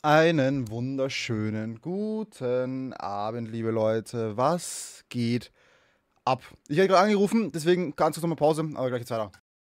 Einen wunderschönen guten Abend, liebe Leute. Was geht ab? Ich werde gerade angerufen, deswegen ganz kurz nochmal Pause, aber gleich geht's weiter.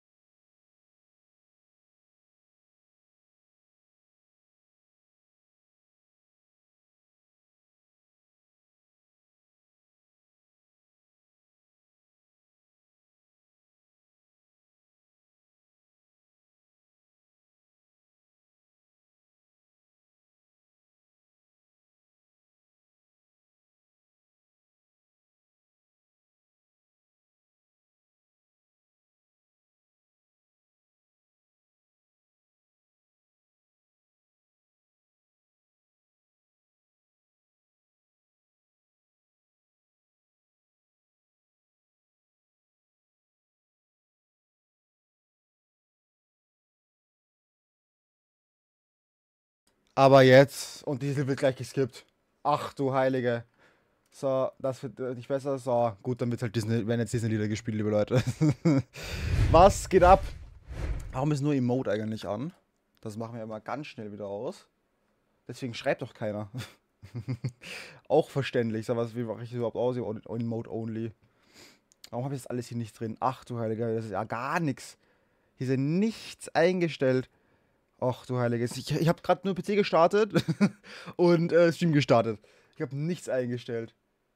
Aber jetzt, und diese wird gleich geskippt. Ach du Heilige. So, das wird nicht besser. So, gut, dann wird halt Disney, werden jetzt Disney-Lieder gespielt, liebe Leute. Was geht ab? Warum ist nur Emote eigentlich an? Das machen wir mal ganz schnell wieder aus. Deswegen schreibt doch keiner. Auch verständlich. So, wie mache ich das überhaupt aus? Emote only. Warum habe ich das alles hier nicht drin? Ach du Heilige, das ist ja gar nichts. Hier ist ja nichts eingestellt. Ach du Heiliges. Ich habe gerade nur PC gestartet und Stream gestartet. Ich habe nichts eingestellt.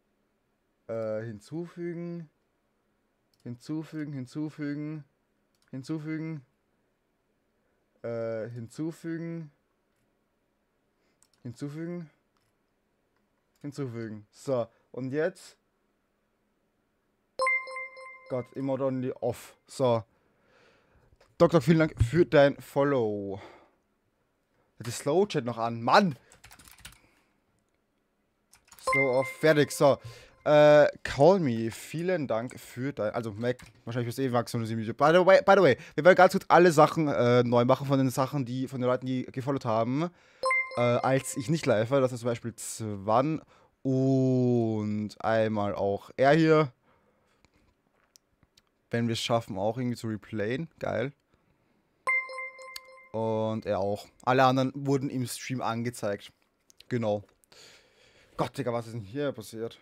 Hinzufügen. Hinzufügen, hinzufügen. Hinzufügen. Hinzufügen. Hinzufügen. Hinzufügen. So, und jetzt. Gott, immer only off. So. Doktor, vielen Dank für dein Follow. Hat die Slow Chat noch an. Mann! Slow off. Fertig. So. Call me. Vielen Dank für dein. Also, Mac. Wahrscheinlich wirst du eh wachsen in diesem Video. By the way, wir werden ganz kurz alle Sachen neu machen von den Sachen, die von den Leuten, die gefollowt haben. Als ich nicht live war. Das ist zum Beispiel Zwan und einmal auch er hier. Wenn wir es schaffen, auch irgendwie zu replayen. Geil. Und er auch. Alle anderen wurden im Stream angezeigt. Genau. Gott, Digga, was ist denn hier passiert?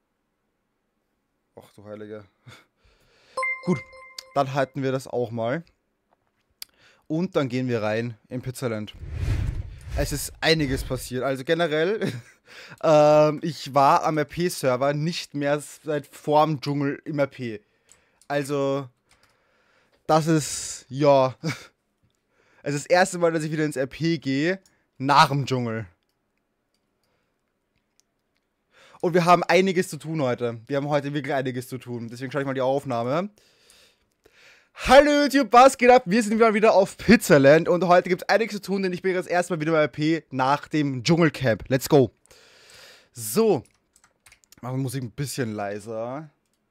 Ach du Heilige. Gut, dann halten wir das auch mal. Und dann gehen wir rein in Pizzaland. Es ist einiges passiert. Also generell, ich war am RP-Server nicht mehr seit vorm Dschungel im RP. Also, das ist, ja. Es ist das erste Mal, dass ich wieder ins RP gehe, nach dem Dschungel. Und wir haben einiges zu tun heute. Wir haben heute wirklich einiges zu tun. Deswegen schaue ich mal die Aufnahme. Hallo YouTube, was geht ab? Wir sind wieder auf Pizzaland und heute gibt es einiges zu tun, denn ich bin jetzt erstmal wieder bei RP nach dem Dschungelcamp. Let's go. So. Machen wir Musik ein bisschen leiser.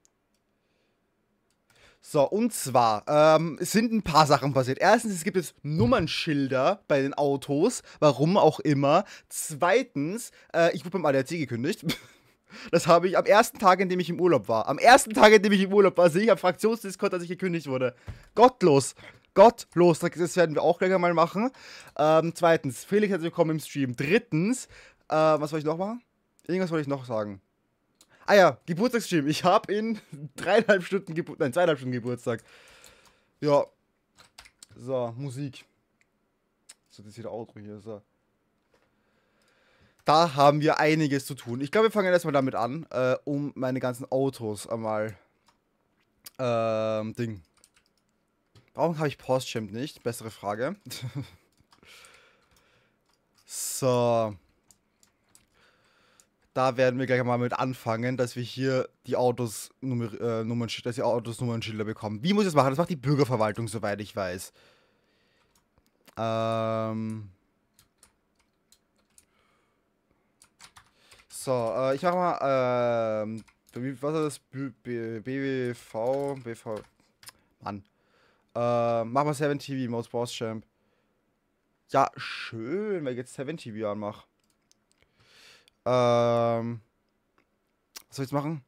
So, und zwar es sind ein paar Sachen passiert. Erstens, es gibt jetzt Nummernschilder bei den Autos, warum auch immer. Zweitens, ich wurde beim ADAC gekündigt. Das habe ich am ersten Tag, in dem ich im Urlaub war. Am ersten Tag, in dem ich im Urlaub war, sehe ich am Fraktionsdiscord, dass ich gekündigt wurde. Gottlos. Gottlos. Das werden wir auch gleich einmal machen. Zweitens, Felix herzlich willkommen im Stream. Drittens, was soll ich noch machen? Irgendwas wollte ich noch sagen. Ah ja, Geburtstagsstream. Ich habe in 3,5 Stunden Geburtstag. Nein, 2,5 Stunden Geburtstag. Ja. So, Musik. So, das ist wieder Outro hier. So. Da haben wir einiges zu tun. Ich glaube, wir fangen erstmal damit an, um meine ganzen Autos einmal. Ding. Warum habe ich Postchamp nicht? Bessere Frage. So. Da werden wir gleich mal mit anfangen, dass wir hier die Autos Nummernschilder bekommen. Wie muss ich das machen? Das macht die Bürgerverwaltung, soweit ich weiß. So, ich mach mal, was ist das? BV, Mann. Mach mal 7TV, Most Boss Champ. Ja, schön, wenn ich jetzt 7TV anmache. Was soll ich jetzt machen?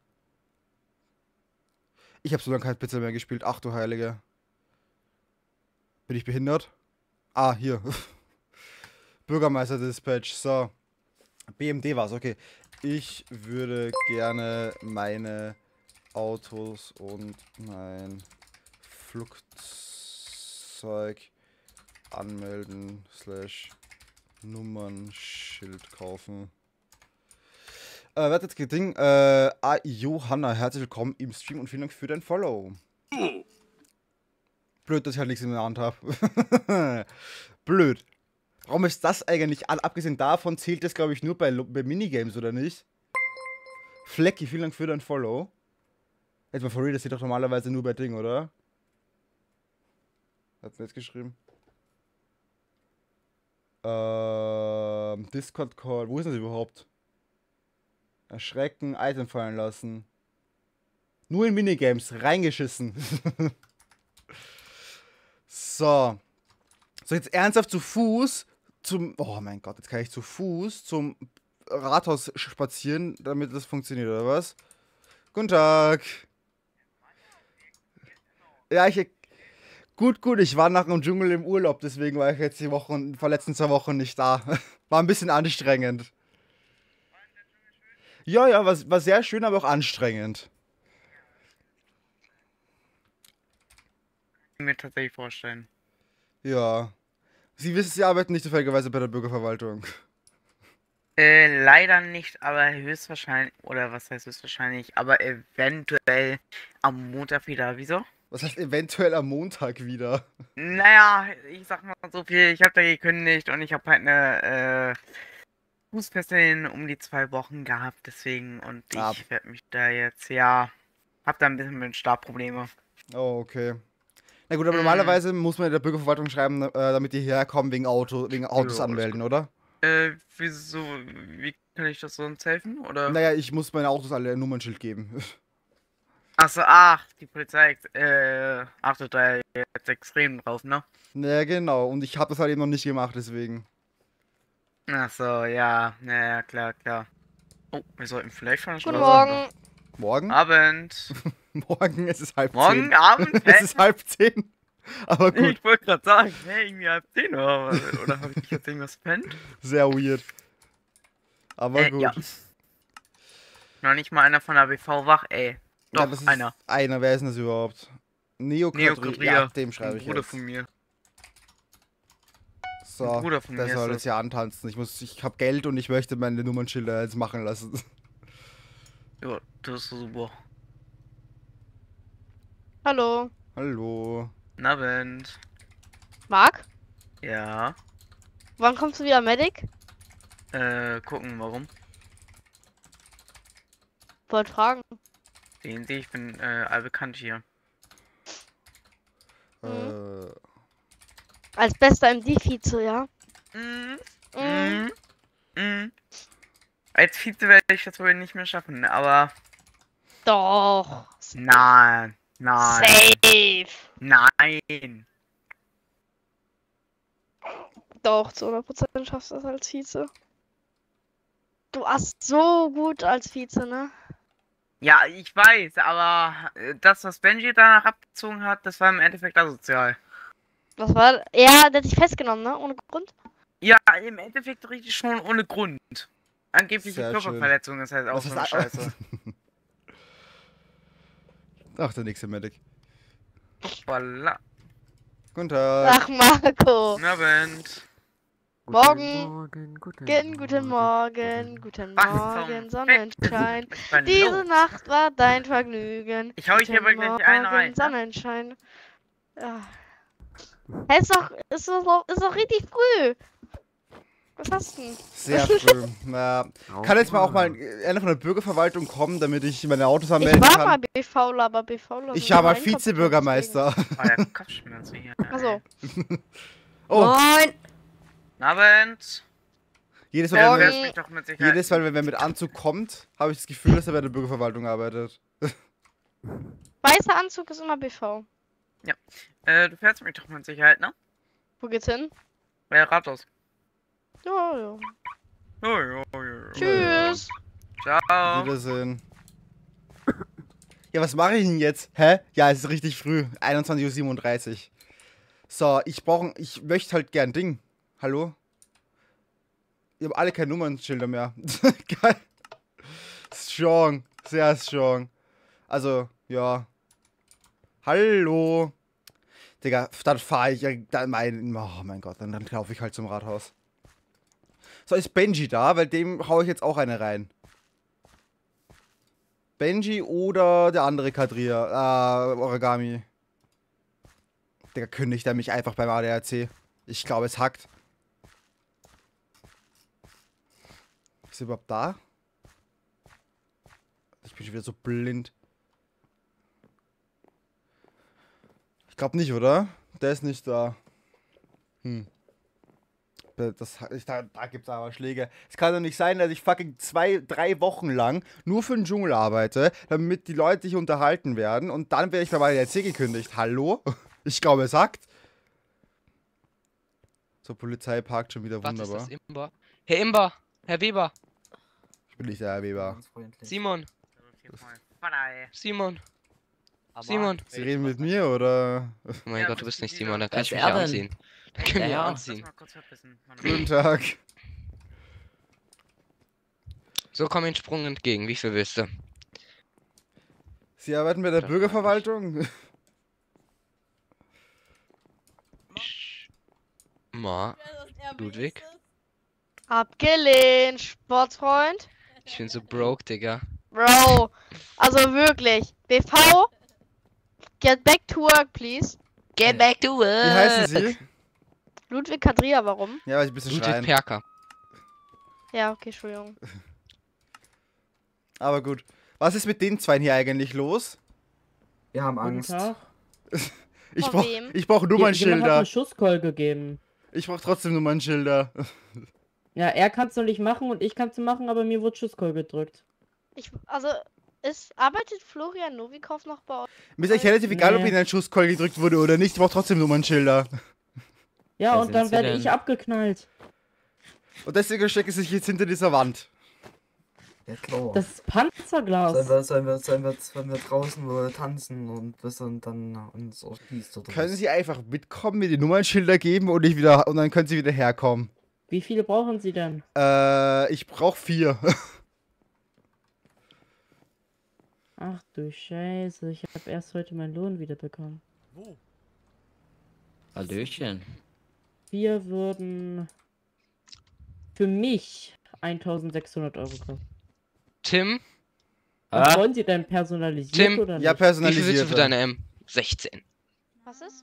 Ich habe so lange kein Pizza mehr gespielt. Ach du Heilige. Bin ich behindert? Ah, hier. Bürgermeister-Dispatch. So. BMD war's, okay. Ich würde gerne meine Autos und mein Flugzeug anmelden / Nummernschild kaufen. Wer hat jetzt Ding? Johanna, herzlich willkommen im Stream und vielen Dank für dein Follow. Blöd, dass ich halt nichts in der Hand habe. Blöd. Warum ist das eigentlich? Abgesehen davon zählt das, glaube ich, nur bei Minigames, oder nicht? Flecki, vielen Dank für dein Follow. Jetzt mal for real, das steht doch normalerweise nur bei Ding, oder? Hat mir jetzt geschrieben. Discord Call. Wo ist das überhaupt? Erschrecken, Item fallen lassen. Nur in Minigames, reingeschissen. So. So, jetzt ernsthaft zu Fuß zum. Oh mein Gott, jetzt kann ich zu Fuß zum Rathaus spazieren, damit das funktioniert, oder was? Guten Tag. Ja, Gut, ich war nach dem Dschungel im Urlaub, deswegen war ich jetzt die letzten 2 Wochen nicht da. War ein bisschen anstrengend. Ja, war sehr schön, aber auch anstrengend. Mir tatsächlich vorstellen. Ja. Sie wissen, Sie arbeiten nicht zufälligerweise bei der Bürgerverwaltung. Leider nicht, aber höchstwahrscheinlich, oder was heißt höchstwahrscheinlich, aber eventuell am Montag wieder. Wieso? Was heißt eventuell am Montag wieder? Naja, ich sag mal so viel, ich habe da gekündigt und ich habe halt eine Fußfesseln um die 2 Wochen gehabt, deswegen, und ich werde mich da jetzt, ja, hab da ein bisschen mit Startprobleme. Oh, okay. Na gut, aber normalerweise muss man in der Bürgerverwaltung schreiben, damit die herkommen wegen Autos Ja, anmelden, oder? Wieso, wie kann ich das sonst helfen, oder? Naja, ich muss meine Autos alle ein Nummernschild geben. Achso, die Polizei achtet da jetzt extrem drauf, ne? Naja, genau. Und ich habe das halt eben noch nicht gemacht, deswegen. Achso, ja, naja, klar. Oh, wir sollten vielleicht von der Guten Straße. Morgen. Morgen? Abend. Morgen, es ist halb 10. Morgen, Abend? Es ist halb 10. Aber gut. Ich wollte gerade sagen, hey, irgendwie halb 10 oder habe ich jetzt irgendwas verpennt? Sehr weird. Aber gut. Ja. Noch nicht mal einer von der BV wach, ey. Doch, Ja, das ist einer. Einer, wer ist denn das überhaupt? Neokadria. Ja, dem schreibe ich Bruder jetzt. von mir. So, Ein Bruder von der mir soll ist jetzt ja antanzen. Ich habe Geld und ich möchte meine Nummernschilder jetzt machen lassen. Ja, das ist super. Hallo. Hallo. Guten Abend. Marc? Ja. Wann kommst du wieder, Medic? Gucken, warum? Wollte fragen. Den sehe ich bin allbekannt hier. Als bester MD-Vize, ja? Als Vize werde ich das wohl nicht mehr schaffen, aber. Doch. Nein. Safe. Nein. Doch, zu 100% schaffst du das als Vize. Du warst so gut als Vize, ne? Ja, ich weiß, aber das, was Benji danach abgezogen hat, das war im Endeffekt asozial. Was war? Ja, der hat dich festgenommen, ne? Ohne Grund? Ja, im Endeffekt richtig schon ohne Grund. Angebliche Sehr Körperverletzung, das heißt auch so eine Scheiße. Ach, der nächste Medic. Voila. Guten Tag. Ach, Marco. Guten Abend. Morgen. Guten Morgen. Sonnenschein. Diese Nacht war dein Vergnügen. Ich hau euch hier aber gleich einen rein. Sonnenschein. Ja. Hey, ist doch richtig früh. Was hast du denn? Sehr früh. Na, kann jetzt mal auch mal einer von der Bürgerverwaltung kommen, damit ich meine Autos anmelden Ich war kann? mal BVler, aber BVler. Ich war mal Vizebürgermeister. Der Kopfschmerzen hier. Achso. Oh. Moin. Guten Abend. Jedes Ja, Mal, du hörst mich doch mit Sicherheit. wenn wer mit Anzug kommt, habe ich das Gefühl, dass er bei der Bürgerverwaltung arbeitet. Weißer Anzug ist immer BV. Du fährst mich doch mit Sicherheit, ne? Wo geht's hin? Bei Rathaus. Ja. Ja. Tschüss. Ciao. Wiedersehen. Ja, was mache ich denn jetzt? Hä? Ja, es ist richtig früh. 21:37 Uhr. So, ich möchte halt gern Ding. Hallo? Die haben alle keine Nummernschilder mehr. Geil. Strong. Sehr strong. Also, ja. Hallo. Digga, dann fahre ich ja. Oh mein Gott, dann laufe ich halt zum Rathaus. So, ist Benji da? Weil dem hau ich jetzt auch eine rein. Benji oder der andere Kadria. Origami. Digga, kündigt er mich einfach beim ADAC. Ich glaube, es hackt. Ist er überhaupt da? Ich bin schon wieder so blind. Ich glaube nicht, oder? Der ist nicht da. Da gibt's aber Schläge. Es kann doch nicht sein, dass ich fucking 2-3 Wochen lang nur für den Dschungel arbeite, damit die Leute sich unterhalten werden und dann werde ich bei meiner RC gekündigt. Hallo? Ich glaube, es hackt. So, Polizei parkt schon wieder wunderbar. Was ist das, Imber? Herr Imber! Herr Weber! Ich bin nicht der Herr Weber. Simon! Verdammt. Simon! Aber Simon! Sie reden mit mir, oder? Oh mein Ja, Gott, du bist nicht Simon, da Wer kann ist ich mich er ja denn? ansehen. Da können wir Ja, ja ja. anziehen. Mal kurz verbissen. Guten Tag. So, komm den Sprung entgegen, wie viel willst du? Sie arbeiten bei der Das Bürgerverwaltung? Ma, Ludwig? Abgelehnt, Sportsfreund. Ich bin so broke, Digga. Bro, also wirklich. BV, get back to work, please. Get back to Wie work! heißen Sie? Ludwig Kadria, warum? Ja, weil ich ein bisschen Ludwig schreien. Perker. Ja, okay, Entschuldigung. Aber gut. Was ist mit den zwei hier eigentlich los? Wir haben Guten Angst. Tag. Ich Von brauch wem? brauch Jemand hat Nummernschilder. eine Schusskeule gegeben. Ich brauch trotzdem Nummernschilder. Ja, er kann es noch nicht machen und ich kann es machen, aber mir wurde Schusskeule gedrückt. Also, arbeitet Florian Novikov noch bei euch? Mir ist echt relativ egal, ob Nee. Ihnen ein Schusscall gedrückt wurde oder nicht. Ich brauch trotzdem Nummernschilder. Ja, Wer und sind dann Sie werde denn? ich abgeknallt. Und deswegen stecke ich sich jetzt hinter dieser Wand. Ja klar. Das ist Panzerglas. Sollen wir draußen wo tanzen und bis und dann uns erschießt oder Können was? Sie einfach mitkommen, mir die Nummernschilder geben und dann können Sie wieder herkommen. Wie viele brauchen Sie denn? Ich brauch 4. Ach du Scheiße, ich habe erst heute meinen Lohn wieder bekommen. Hallöchen. Wir würden für mich 1600 Euro kosten. Tim? Was Ah, wollen Sie denn personalisiert Tim, oder nicht? Ja, Wie viel willst personalisiert. du für deine M? 16. Was ist?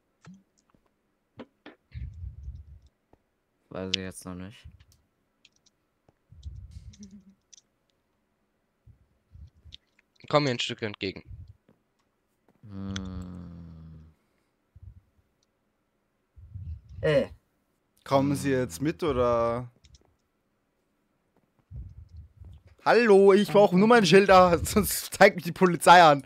weiß ich jetzt noch nicht. Komm mir ein Stück entgegen. Hm. Kommen Sie jetzt mit oder? Hallo, ich brauche Nummernschilder, sonst zeigt mich die Polizei an.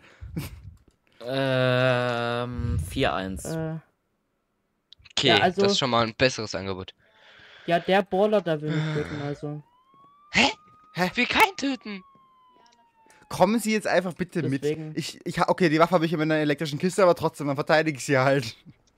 4-1. Okay, Ja, also- das ist schon mal ein besseres Angebot. Ja, der Baller da will mich töten, also. Ich will keinen töten! Kommen Sie jetzt einfach bitte Deswegen. mit. Okay, die Waffe habe ich in meiner elektrischen Kiste, aber trotzdem, dann verteidige ich sie halt.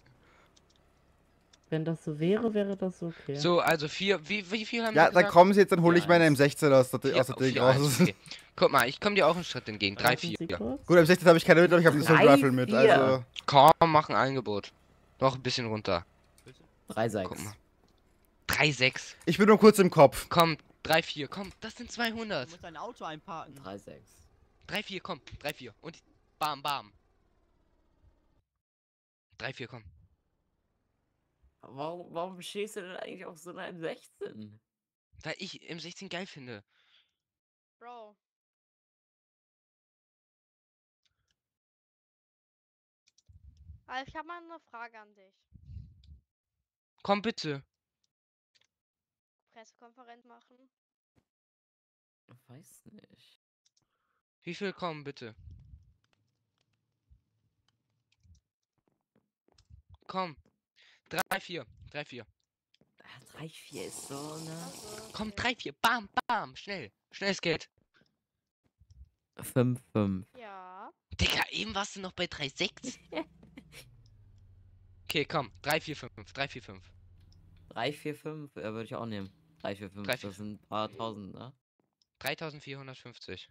Wenn das so wäre, wäre das okay. So, also 4, wie viel haben Ja, wir dann gesagt? kommen Sie jetzt, dann hole ich Ja, meine eins. M16 aus der 4, Ding 4, raus. okay. Guck mal, ich komme dir auch einen Schritt entgegen. 3, Warten 4. Sie kurz. Gut, M16 habe ich keine mit, aber ich habe eine Assault 3, Rifle mit, 4. also. Komm, mach ein Angebot. Noch ein bisschen runter. 3-6. Guck mal. 3, 6. Ich bin nur kurz im Kopf. Komm, 3, 4. Komm, das sind 200. musst dein Auto einparken. 3-6. 3, 4, komm. 3, 4. Und bam, bam. 3, 4, komm. Warum schießt du denn eigentlich auf so einer M16? Weil ich M16 geil finde. Bro. Also ich habe mal eine Frage an dich. Komm bitte. Pressekonferenz machen. Weiß nicht. Wie viel kommen bitte? Komm. 3, 4. 3, 4. 3-4 ist so, ne? Also, Komm, okay. 3, 4. Bam, bam. Schnell. Schnelles Geld. 5-5. Ja. Digga, eben warst du noch bei 3, 6. Okay, komm. 3, 4, 5. 3, 4, 5. 3-4-5, würde ich auch nehmen. 3, 4, 5, 3, 4. das sind ein paar tausend, ne? 3450.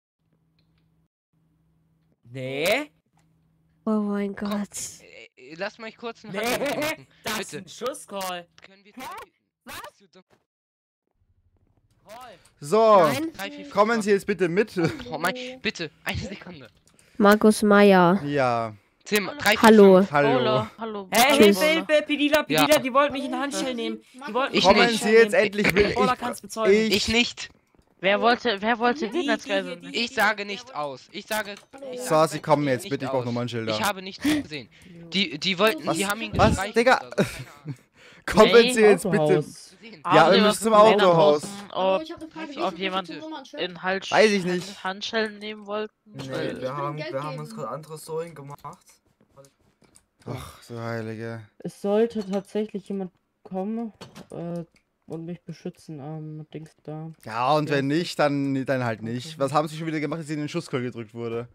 Nee, Oh mein Komm, Gott. Lass mich kurz einen nee, Handel mit dir machen. das Bitte. ist ein Schusscall. Können wir... Was? Bist du dumm? Call. So, Nein. 3, 4, 5, kommen Sie jetzt bitte mit. Oh mein, bitte, eine Sekunde. Markus Meyer. Ja, 10, 3, 4, Hallo. 5. hallo. Hallo. Hey, Tschüss. Hilfe, Pedila, Ja. die wollten mich in Handschellen nehmen. Die wollten mich Ich in Kommen nicht. Sie Handschellen jetzt nehmen. endlich mit. Paula kann's bezeugen. Ich nicht. Wer wollte wen Die- als die- Geisel die- nehmen? Ich sage nicht aus. Ich sage So, Sie kommen jetzt nicht bitte. Ich brauche aus. Nummernschilder. Ich habe nichts gesehen. Die wollten, Was? die haben ihn Was? gestreichelt Digga? oder so, keine Ahnung. Kommen Hey, Sie jetzt bitte. Autohaus. Gesehen. Ja, Haben wir Sie müssen was zum gesehen da Autohaus. draußen, Hallo, Ob, ich hab eine Frage. ob Wie viel jemand kostet so ein Nummernschild? in Weiß ich nicht. Handschellen nehmen wollten? Nee, will wir ihm haben, Geld wir haben uns geben. gerade andere Story gemacht. Ach, so Heilige. Es sollte tatsächlich jemand kommen und mich beschützen am Dings da. Ja, und wenn nicht, dann halt nicht. Okay. Was haben Sie schon wieder gemacht, als Ihnen in den Schusscall gedrückt wurde?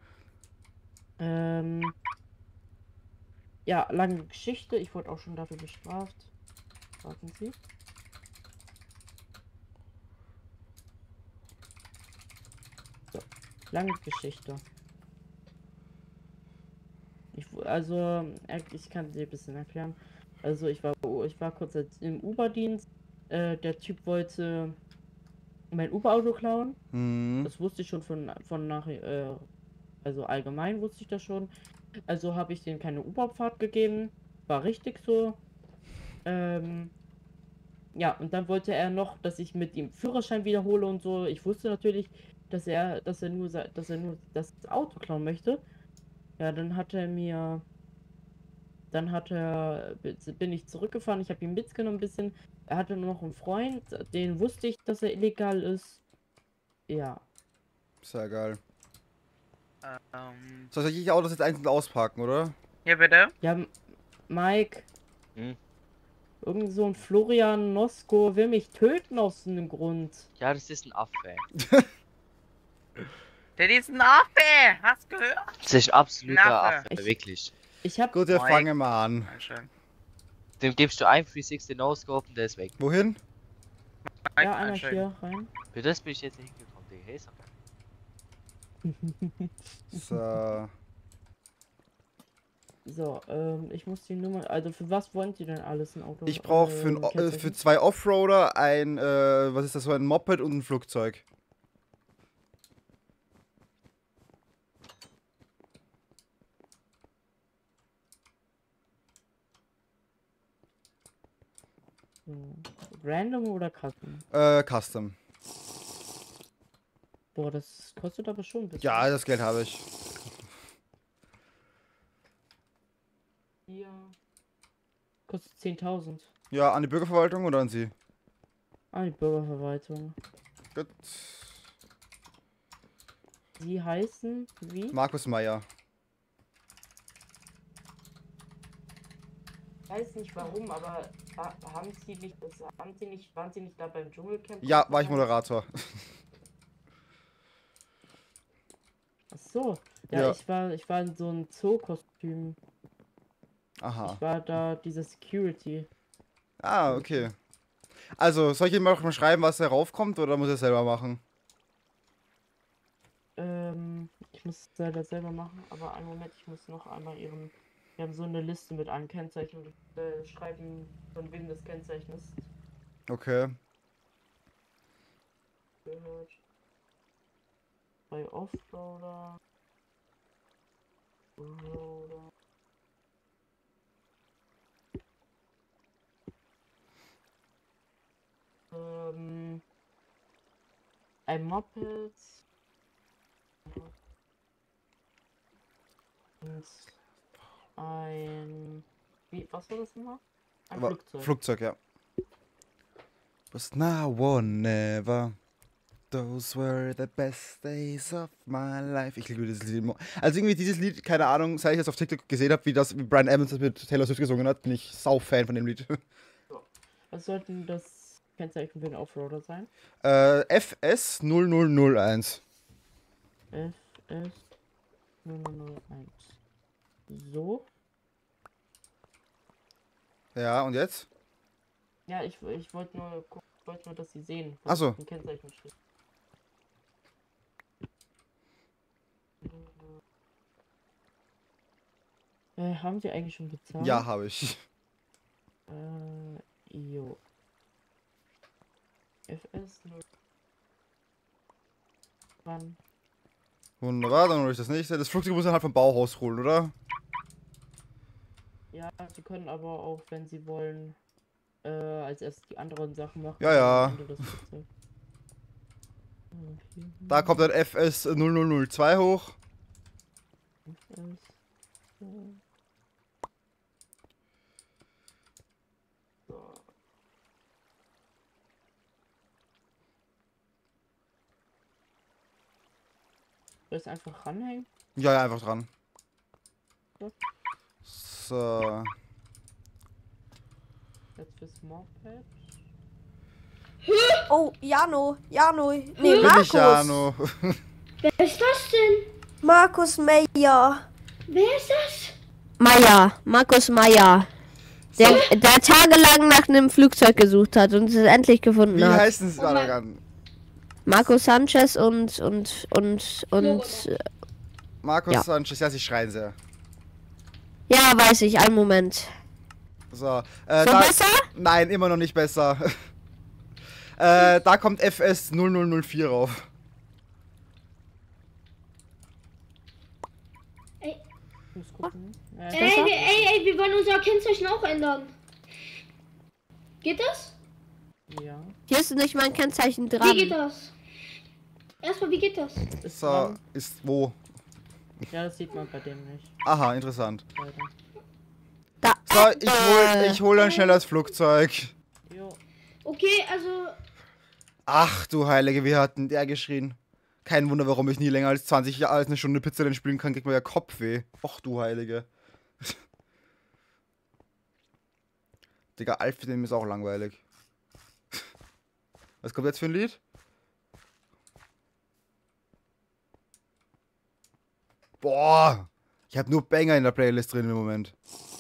Ja, lange Geschichte. Ich wurde auch schon dafür bestraft. Warten Sie. So, lange Geschichte. Ich kann dir ein bisschen erklären. Also ich war kurz im Uber-Dienst. Der Typ wollte mein Uber-Auto klauen. Hm. Das wusste ich schon von nachher, also allgemein wusste ich das schon. Also habe ich denen keine Uberfahrt gegeben. War richtig so. Ja, und dann wollte er noch, dass ich mit ihm Führerschein wiederhole und so. Ich wusste natürlich, dass er nur das Auto klauen möchte. Ja, bin ich zurückgefahren. Ich habe ihn mitgenommen ein bisschen. Er hatte nur noch einen Freund, den wusste ich, dass er illegal ist. Ja. Sehr geil. Ähm, Soll ich die Autos jetzt einzeln ausparken, oder? hier bitte. Ja, Mike. Hm? Irgend so ein Florian Nosko will mich töten aus einem Grund. Ja, das ist ein Affe. Der ist ein Affe! Hast gehört? Das ist absoluter Naffe. Affe, wirklich. Ich hab. Gut, wir Mike. fangen mal an. Einstellen. Dem gibst du ein 360 No-Scope und der ist weg. Wohin? Mike, Ja, einer einstellen. hier rein. Für das bin ich jetzt nicht hingekommen, Digga. Hey, So. So, ich muss die Nummer. Also für was wollen Sie denn alles ein Auto? Ich brauche für Kennzeichen? 2 Offroader ein, was ist das, so ein Moped und ein Flugzeug. So. Random oder Custom? Custom. Boah, das kostet aber schon ein bisschen. Ja, das Geld habe ich. Hier. Kostet 10.000. Ja, an die Bürgerverwaltung oder an Sie? Ah, die Bürgerverwaltung. Gut. Sie heißen wie? Markus Meyer. Ich weiß nicht warum, aber waren Sie nicht da beim Dschungelcamp? Ja, war ich Moderator. Ach so. Ja, Ja. ich war in so einem Zoo-Kostüm. Aha. Ich war da diese Security. Ah, okay. Also, soll ich ihm auch mal schreiben, was darauf kommt, oder muss er selber machen? Ich muss es leider selber machen, aber einen Moment, ich muss noch einmal wir haben so eine Liste mit allen Kennzeichen und schreiben, von wem das Kennzeichen ist. Okay. Gehört. Bei Offroader. Offroader. Ein Moped. Und was war das nochmal? Ein Aber Flugzeug. Flugzeug, ja. Was now or never. Those were the best days of my life. Ich liebe dieses Lied immer. Also irgendwie dieses Lied, keine Ahnung, seit ich das auf TikTok gesehen habe, wie Brian Adams das mit Taylor Swift gesungen hat, bin ich Sau-Fan von dem Lied. Was sollten das Kennzeichen für den Offroader sein? FS 0001. FS 001. So. Ja, und jetzt? Ja, ich wollte nur gucken, wollte nur, dass sie sehen. Ach so. Auf dem Kennzeichen steht. Haben sie eigentlich schon bezahlt? Ja, habe ich. Jo. FS 0. Wann? Wunderbar, dann hole ich das nächste. Das Flugzeug muss man halt vom Bauhaus holen, oder? Ja, sie können aber auch, wenn sie wollen, als erstes die anderen Sachen machen. Ja, ja. Am Ende das Flugzeug. Da kommt dann FS 0002 hoch. FS, so. Soll ich es einfach ranhängen? Ja, ja, einfach dran. Gut. So. Jetzt fürs Moped. Oh, Jano. Nee, Bin ich Markus. Jano. Wer ist das denn? Markus Meyer. Wer ist das? Meyer. Markus Meyer. Der tagelang nach einem Flugzeug gesucht hat und es endlich gefunden Wie hat. heißen sie alle? Markus Sanchez und Markus ja. Sanchez, ja, sie schreien sehr. ja, weiß ich, einen Moment. So, So besser? Nein, immer noch nicht besser. Da kommt FS 0004 rauf. Ey, Ich muss gucken. ey, wir wollen unser Kennzeichen auch ändern. Geht das? Ja. Hier ist nicht mein Kennzeichen Wie geht dran. das? Erstmal, wie geht das? Ist So, dran. ist wo? Ja, das sieht man bei dem nicht. Aha, interessant. Leider. Da. So, ich hol dann schnell das Flugzeug. Jo. Okay, also, Ach du Heilige, wie hat denn der geschrien? Kein Wunder, warum ich nie länger als 20 Jahre als eine Stunde Pizza spielen kann, kriegt mir ja Kopfweh. Och du Heilige. Digga, Alf, dem ist auch langweilig. Was kommt jetzt für ein Lied? Boah! Ich habe nur Banger in der Playlist drin im Moment.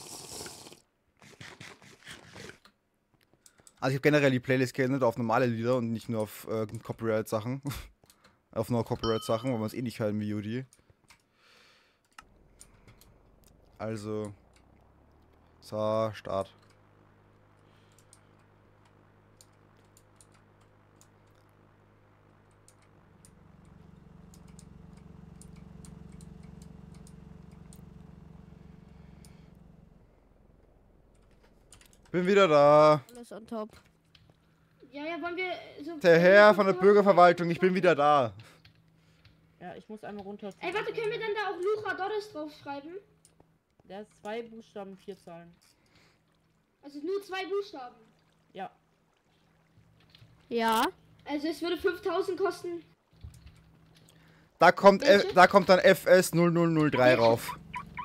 Also ich habe generell die Playlist geändert auf normale Lieder und nicht nur auf Copyright-Sachen. Auf No-Copyright-Sachen, weil man es eh nicht hören wie Judy. Also. So, Start. Bin wieder da. Alles on top. ja, wollen wir so... Der Herr von der Bürgerverwaltung, ich bin wieder da. Ja, ich muss einmal runter. Ey, warte, können wir dann da auch Luchadores draufschreiben? Der ist 2 Buchstaben, 4 Zahlen. Also nur 2 Buchstaben. Ja. Ja. Also es würde 5000 kosten. Da kommt, Welche? da kommt dann FS 0003 rauf.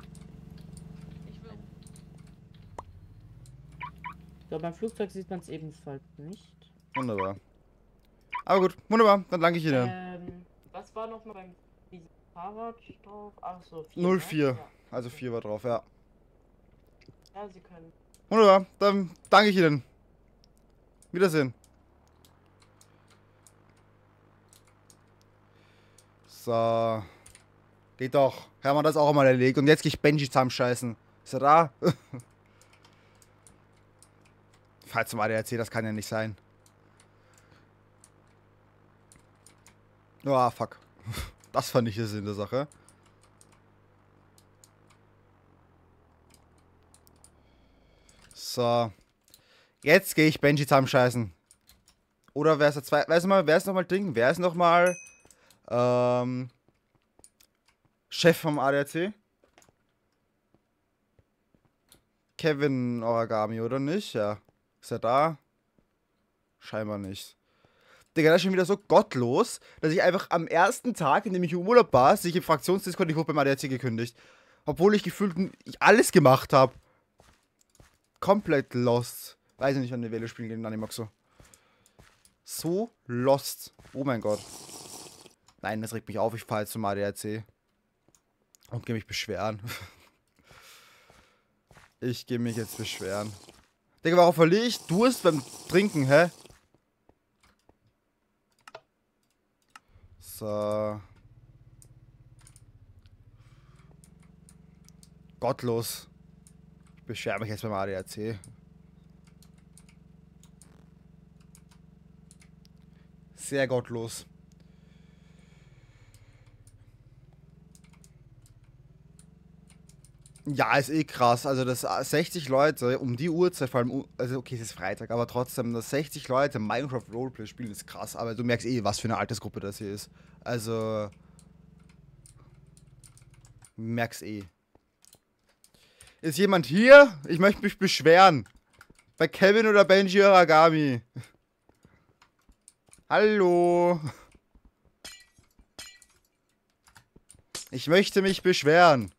So, beim Flugzeug sieht man es ebenfalls nicht. Wunderbar. Aber gut, wunderbar, dann danke ich Ihnen. Was war nochmal beim diesem Fahrrad drauf? Ach so, 4. 04. Ne? Ja. Also 4 war drauf, ja. Ja, Sie können. Wunderbar, dann danke ich Ihnen. Wiedersehen. So. Geht doch. Hermann, das auch einmal erledigt. Und jetzt gehe ich Benji zusammenscheißen. Ist er da? Falls zum ADAC, das kann ja nicht sein. Ah, fuck. Das fand ich der Sinn der Sache. So. Jetzt gehe ich Benji zusammenscheißen. Oder wer ist der zweite? Wer ist nochmal Ding? Wer ist nochmal Chef vom ADAC? Kevin Origami, oder nicht? Ja. Ist er da? Scheinbar nicht. Digga, das ist schon wieder so gottlos, dass ich einfach am ersten Tag, in dem ich im Urlaub war, sich im Fraktionsdiscord, ich wurde beim ADAC gekündigt. Obwohl ich gefühlt alles gemacht habe. Komplett lost. Weiß ich nicht, wann die Wähle spielen gegen Animaxo. So lost. Oh mein Gott. Nein, das regt mich auf. Ich fahre jetzt zum ADAC. Und gehe mich beschweren. Ich gehe mich jetzt beschweren. Digga, warum verliere ich Durst beim Trinken, hä? So. Gottlos. Ich beschwere mich jetzt beim ADAC. Sehr gottlos. Ja, ist eh krass. Also, dass 60 Leute um die Uhrzeit, vor allem, also okay, es ist Freitag, aber trotzdem, dass 60 Leute Minecraft Roleplay spielen, ist krass. Aber du merkst eh, was für eine Altersgruppe das hier ist. Also, merkst eh. Ist jemand hier? Ich möchte mich beschweren. Bei Kevin oder Benji Aragami. Hallo. Ich möchte mich beschweren.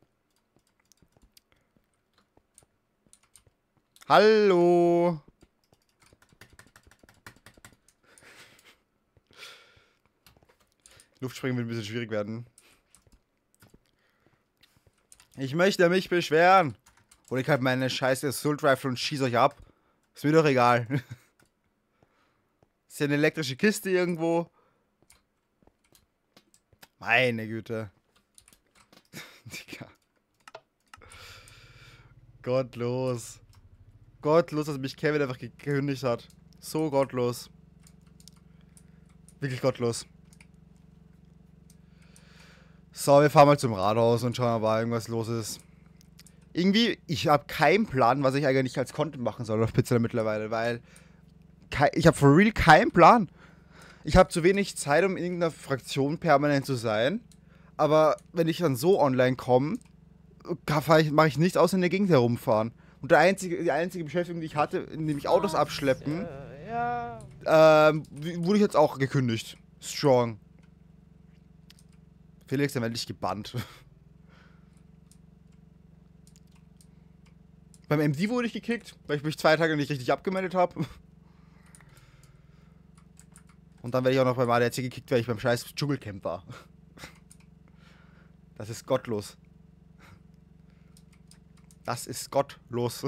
Hallo. Luftspringen wird ein bisschen schwierig werden. Ich möchte mich beschweren. Oder ich halt meine scheiße Assault Rifle und schieß euch ab. Ist mir doch egal. Ist ja eine elektrische Kiste irgendwo. Meine Güte. Digga. Gottlos. Gottlos, dass mich Kevin einfach gekündigt hat. So gottlos. Wirklich gottlos. So, wir fahren mal zum Rathaus und schauen mal, irgendwas los ist. Irgendwie, ich habe keinen Plan, was ich eigentlich als Content machen soll auf Pizza mittlerweile, weil ich habe for real keinen Plan. Ich habe zu wenig Zeit, um in irgendeiner Fraktion permanent zu sein. Aber wenn ich dann so online komme, mache ich nichts außer in der Gegend herumfahren. Und die einzige Beschäftigung, die ich hatte, nämlich Autos abschleppen, wurde ich jetzt auch gekündigt. Strong. Felix, dann werde ich gebannt. Beim MD wurde ich gekickt, weil ich mich 2 Tage nicht richtig abgemeldet habe. Und dann werde ich auch noch beim ADAC gekickt, weil ich beim scheiß Dschungelcamp war. Das ist gottlos. Das ist gottlos.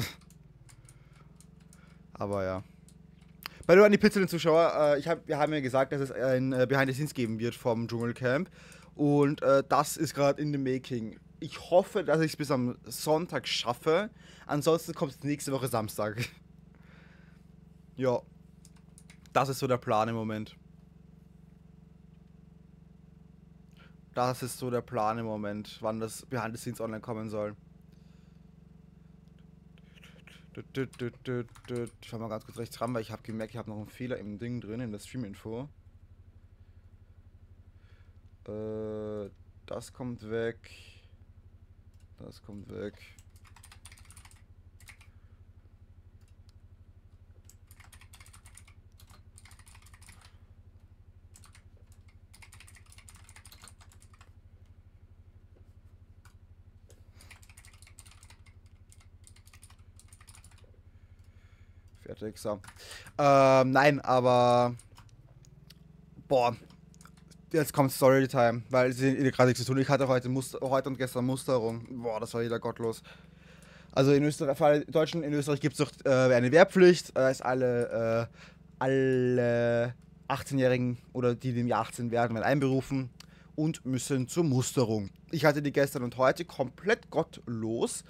Aber ja. Bei an die Pizza-Zuschauer, wir haben ja gesagt, dass es ein Behind the Scenes geben wird vom Dschungelcamp. Und das ist gerade in the making. Ich hoffe, dass ich es bis am Sonntag schaffe. Ansonsten kommt es nächste Woche Samstag. Ja. Das ist so der Plan im Moment. Das ist so der Plan im Moment, wann das Behind the Scenes online kommen soll. Ich schau mal ganz kurz rechts ran, weil ich habe gemerkt, ich habe noch einen Fehler im Ding drin, in der Stream-Info. Das kommt weg. Das kommt weg. Fertig, so. Nein, aber... Boah. Jetzt kommt Storytime, weil sie gerade nichts zu tun. Ich hatte heute und gestern Musterung. Boah, das war wieder gottlos. Also in Österreich, in Österreich gibt es doch eine Wehrpflicht. Da ist alle 18-Jährigen oder die im Jahr 18 werden einberufen und müssen zur Musterung. Ich hatte die gestern und heute komplett gottlos,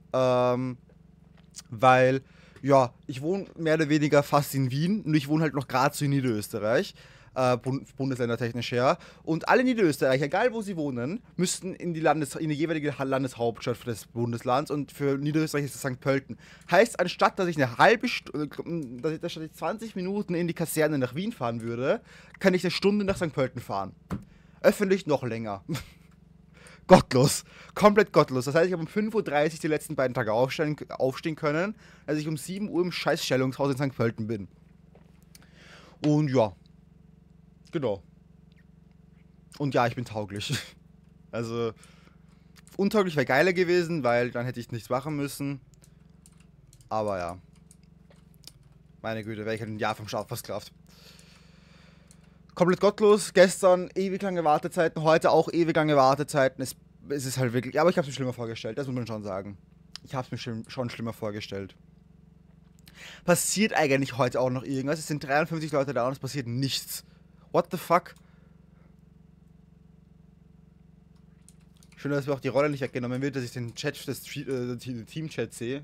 weil... Ja, ich wohne mehr oder weniger fast in Wien und ich wohne halt noch gerade so in Niederösterreich, bundesländertechnisch her. Und alle Niederösterreicher, egal wo sie wohnen, müssten in die jeweilige Landeshauptstadt des Bundeslands und für Niederösterreich ist es St. Pölten. Heißt, anstatt dass ich eine halbe Stunde, dass ich 20 Minuten in die Kaserne nach Wien fahren würde, kann ich eine Stunde nach St. Pölten fahren. Öffentlich noch länger. Gottlos. Komplett gottlos. Das heißt, ich habe um 5:30 Uhr die letzten beiden Tage aufstehen können, als ich um 7 Uhr im Scheißstellungshaus in St. Pölten bin. Und ja. Genau. Und ja, ich bin tauglich. Also, untauglich wäre geiler gewesen, weil dann hätte ich nichts machen müssen. Aber ja. Meine Güte, wäre ich halt ein Jahr vom Schaffenskraft. Komplett gottlos. Gestern ewig lange Wartezeiten, heute auch ewig lange Wartezeiten. Es ist halt wirklich... Aber ich habe es mir schlimmer vorgestellt, das muss man schon sagen. Ich habe es mir schon schlimmer vorgestellt. Passiert eigentlich heute auch noch irgendwas? Es sind 53 Leute da und es passiert nichts. What the fuck? Schön, dass mir auch die Rolle nicht weggenommen wird, dass ich den Chat, das Team-Chat sehe.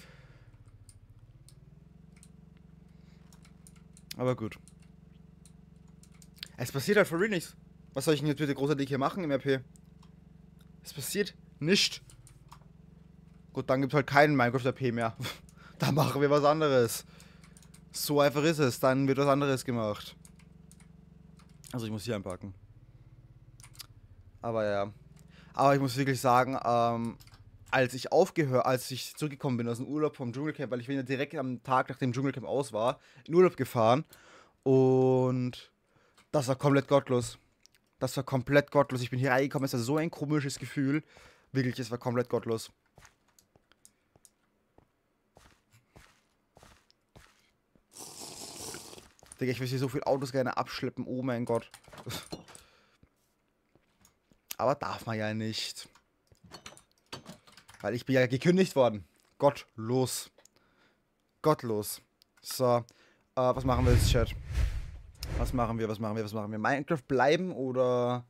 Aber gut. Es passiert halt for real nichts. Was soll ich denn jetzt bitte großartig hier machen im RP? Es passiert nichts. Gut, dann gibt es halt keinen Minecraft-RP mehr. Da machen wir was anderes. So einfach ist es. Dann wird was anderes gemacht. Also ich muss hier einpacken. Aber ja. Aber ich muss wirklich sagen, als ich zurückgekommen bin aus dem Urlaub vom Dschungelcamp, weil ich bin ja direkt am Tag, nachdem Dschungelcamp aus war, in Urlaub gefahren. Und das war komplett gottlos. Das war komplett gottlos. Ich bin hier reingekommen, es war so ein komisches Gefühl. Wirklich, es war komplett gottlos. Digga, ich will hier so viele Autos gerne abschleppen. Oh mein Gott. Aber darf man ja nicht. Weil ich bin ja gekündigt worden. Gottlos. Gottlos. So. Was machen wir jetzt, Chat? Was machen wir? Minecraft bleiben oder...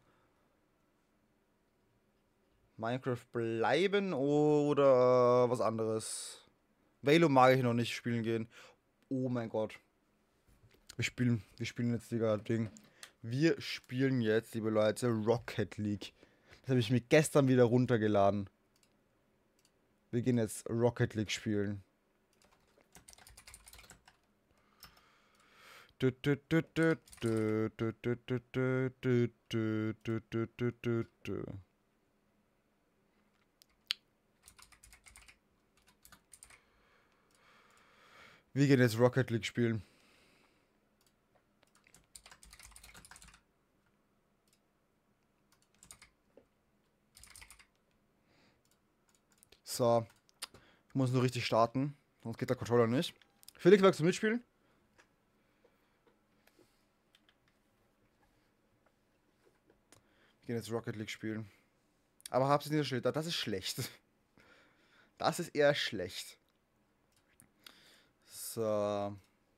Minecraft bleiben oder was anderes? Velo mag ich noch nicht spielen gehen. Oh mein Gott. Wir spielen jetzt, Digga, Ding. Wir spielen jetzt, liebe Leute, Rocket League. Das habe ich mir gestern wieder runtergeladen. Wir gehen jetzt Rocket League spielen. Wir gehen jetzt Rocket League spielen. So. Ich muss nur richtig starten. Sonst geht der Controller nicht. Felix, magst du mitspielen? Wir gehen jetzt Rocket League spielen. Aber hab's nicht so schlecht. Das ist schlecht. Das ist eher schlecht. So.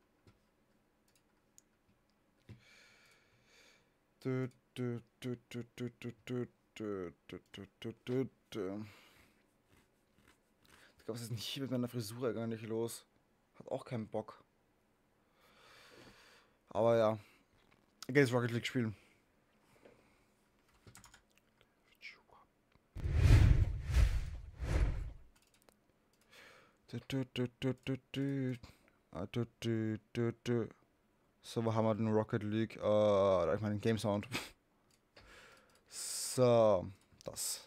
Was ist denn hier mit meiner Frisur gar nicht los? Hat auch keinen Bock. Aber ja. Ich gehe jetzt Rocket League spielen. So, wo haben wir den Rocket League? Ich meine den Game Sound. So, das.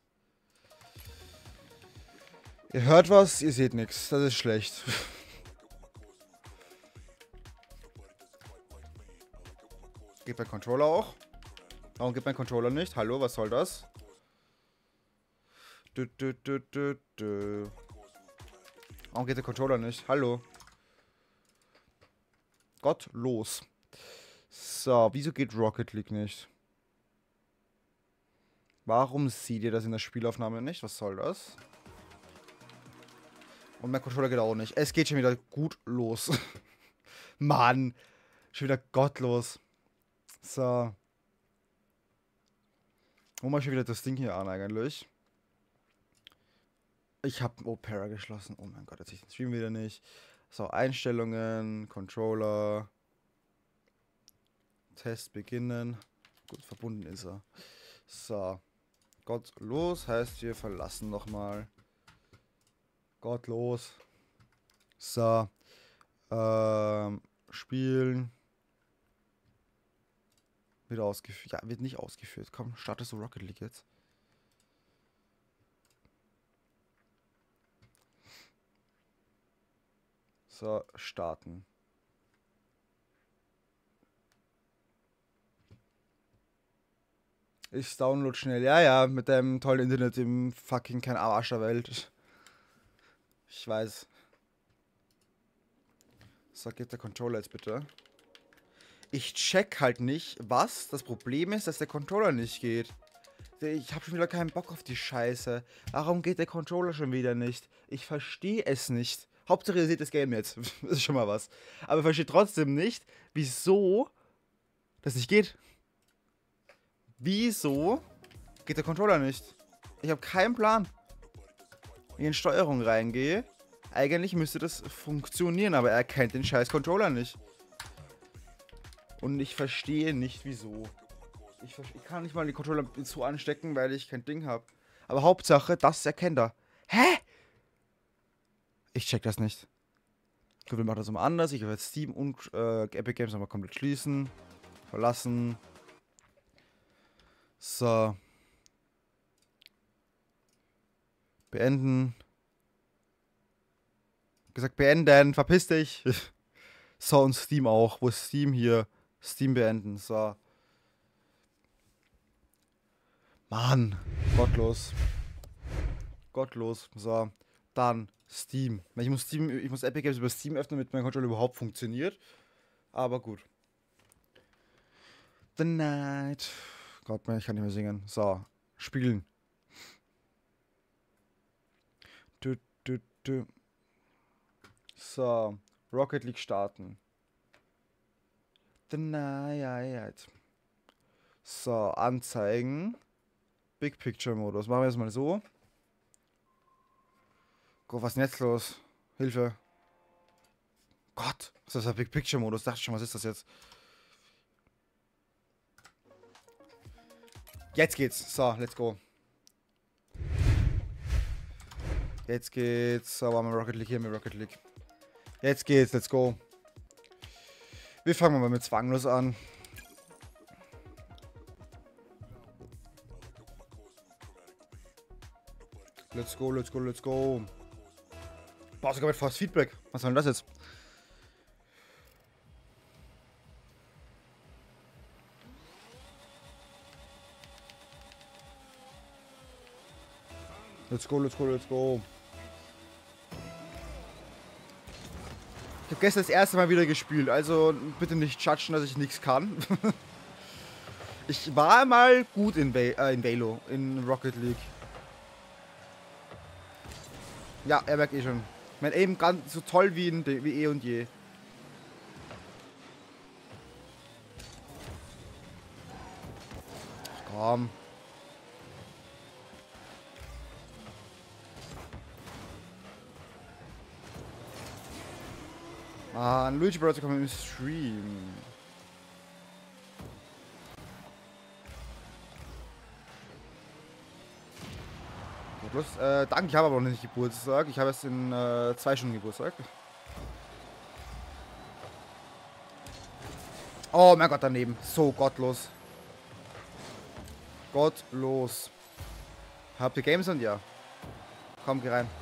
Ihr hört was, ihr seht nichts. Das ist schlecht. Geht mein Controller auch? Warum geht mein Controller nicht? Hallo, was soll das? Warum geht der Controller nicht? Hallo. Gott, los. So, wieso geht Rocket League nicht? Warum seht ihr das in der Spielaufnahme nicht? Was soll das? Und mein Controller geht auch nicht. Es geht schon wieder gut los. Mann. Schon wieder gottlos. So. Wo mach ich schon wieder das Ding hier an eigentlich? Ich habe Opera geschlossen. Oh mein Gott, jetzt sehe ich den Stream wieder nicht. So, Einstellungen, Controller. Test beginnen. Gut, verbunden ist er. So. Gott los heißt, wir verlassen nochmal. Gott los. So. Spielen. Wird ausgeführt. Ja, wird nicht ausgeführt. Komm, startest du Rocket League jetzt. So, starten. Ich download schnell. Ja, ja, mit deinem tollen Internet im fucking kein Arsch der Welt. Ich weiß. So, geht der Controller jetzt bitte. Ich check halt nicht, was das Problem ist, dass der Controller nicht geht. Ich habe schon wieder keinen Bock auf die Scheiße. Warum geht der Controller schon wieder nicht? Ich verstehe es nicht. Hauptsache ihr seht das Game jetzt. Das ist schon mal was. Aber ich verstehe trotzdem nicht, wieso das nicht geht. Wieso geht der Controller nicht? Ich habe keinen Plan. Wenn ich in Steuerung reingehe, eigentlich müsste das funktionieren, aber er kennt den scheiß Controller nicht. Und ich verstehe nicht, wieso. Ich kann nicht mal den Controller so anstecken, weil ich kein Ding habe. Aber Hauptsache, das erkennt er. Hä? Ich check das nicht. Gut, wir machen das mal anders. Ich werde jetzt Steam und Epic Games nochmal komplett schließen. Verlassen. So. Beenden. Gesagt, beenden. Verpiss dich. So, und Steam auch. Wo ist Steam hier? Steam beenden. So. Mann. Gottlos. Gottlos. So. Dann Steam. Ich muss Epic Games über Steam öffnen, damit mein Controller überhaupt funktioniert. Aber gut. The Night. Gott, ich kann nicht mehr singen. So. Spielen. So. Rocket League starten. The Night. So. Anzeigen. Big Picture Modus. Machen wir jetzt mal so. Gott, was ist denn jetzt los? Hilfe. Gott. Was ist das, der Big Picture Modus? Dachte schon, was ist das jetzt? Jetzt geht's. So, let's go. Jetzt geht's. So, haben wir Rocket League hier mit Rocket League. Jetzt geht's, let's go. Wir fangen mal mit zwanglos an. Let's go, let's go, let's go. Boah, sogar mit Fast Feedback. Was soll denn das jetzt? Let's go, let's go, let's go. Ich habe gestern das erste Mal wieder gespielt, also bitte nicht judgen, dass ich nichts kann. Ich war mal gut in Valo, in Rocket League. Ja, er merkt eh schon. Mein Aim ganz so toll wie eh und je. Ach, komm. Mann, Luigi Bros. Kommt im Stream. Plus, danke, ich habe aber noch nicht Geburtstag. Ich habe erst in 2 Stunden Geburtstag. Oh mein Gott, daneben. So gottlos. Gottlos. Habt ihr Games und ja? Komm, geh rein.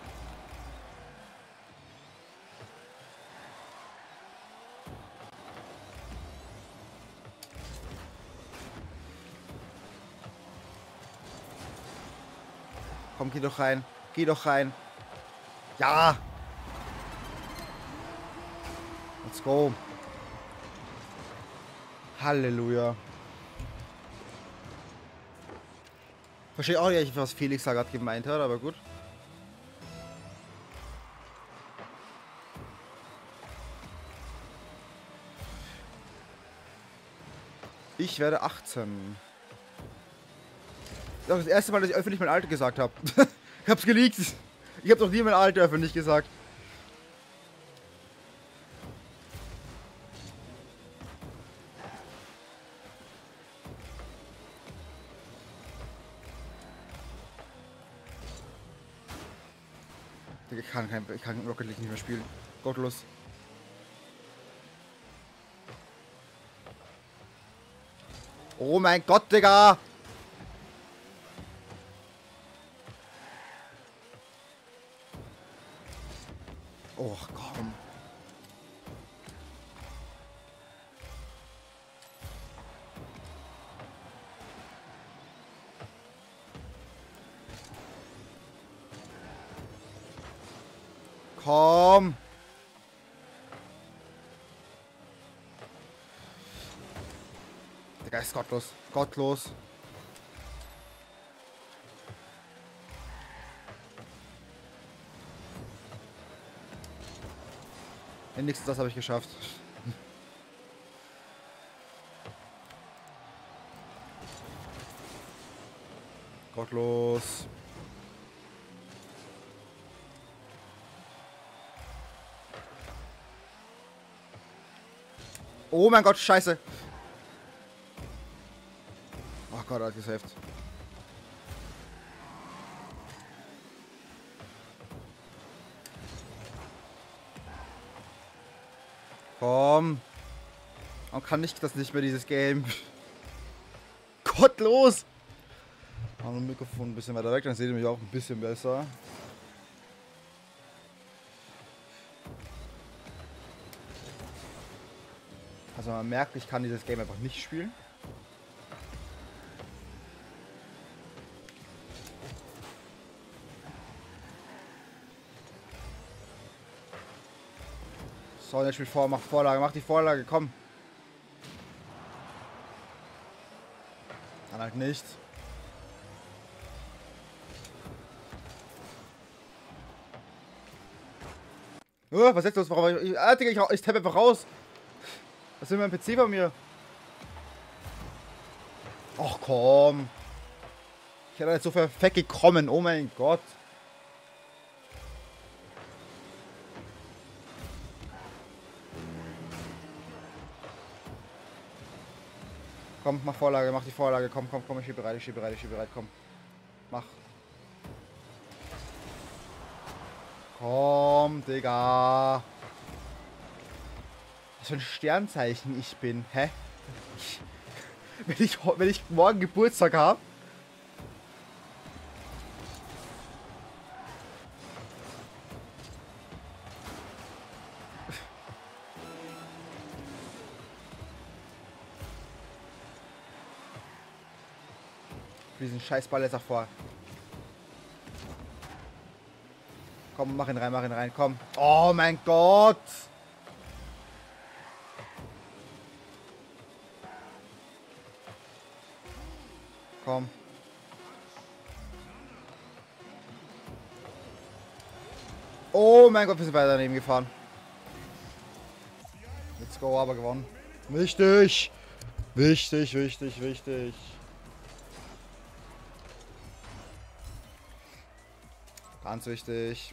Komm, geh doch rein. Geh doch rein. Ja. Let's go. Halleluja. Verstehe auch nicht, was Felix da gerade gemeint hat, aber gut. Ich werde 18. Das ist das erste Mal, dass ich öffentlich mein Alter gesagt habe. Ich hab's geleakt. Ich hab doch nie mein Alter öffentlich gesagt. Ich kann Rocket League nicht mehr spielen. Gottlos. Oh mein Gott, Digga! Oh, komm. Komm. Der Geist ist gottlos. Gottlos. Wenigstens das habe ich geschafft. Gottlos. Oh mein Gott, scheiße. Oh Gott, er hat gesaved. Komm. Warum kann ich das nicht mehr, dieses Game? Gottlos! Mach ein Mikrofon ein bisschen weiter weg, dann seht ihr mich auch ein bisschen besser. Also man merkt, ich kann dieses Game einfach nicht spielen. So, der spielt vor, macht Vorlage, mach die Vorlage, komm. Dann halt nicht. Was ist jetzt los? Warum? Digga, ich tappe einfach raus. Was will mein PC bei mir? Ach komm. Ich hätte jetzt so perfekt gekommen. Oh mein Gott. Komm, mach Vorlage, mach die Vorlage. Komm, komm, komm, ich stehe bereit, ich stehe bereit, ich stehe bereit. Komm. Mach. Komm, Digga. Was für ein Sternzeichen ich bin. Hä? Wenn ich morgen Geburtstag habe. Diesen Scheißball jetzt auch vor. Komm, mach ihn rein, komm. Oh mein Gott! Komm. Oh mein Gott, wir sind weiter daneben gefahren. Let's go, aber gewonnen. Wichtig! Wichtig, wichtig, wichtig. Ganz wichtig.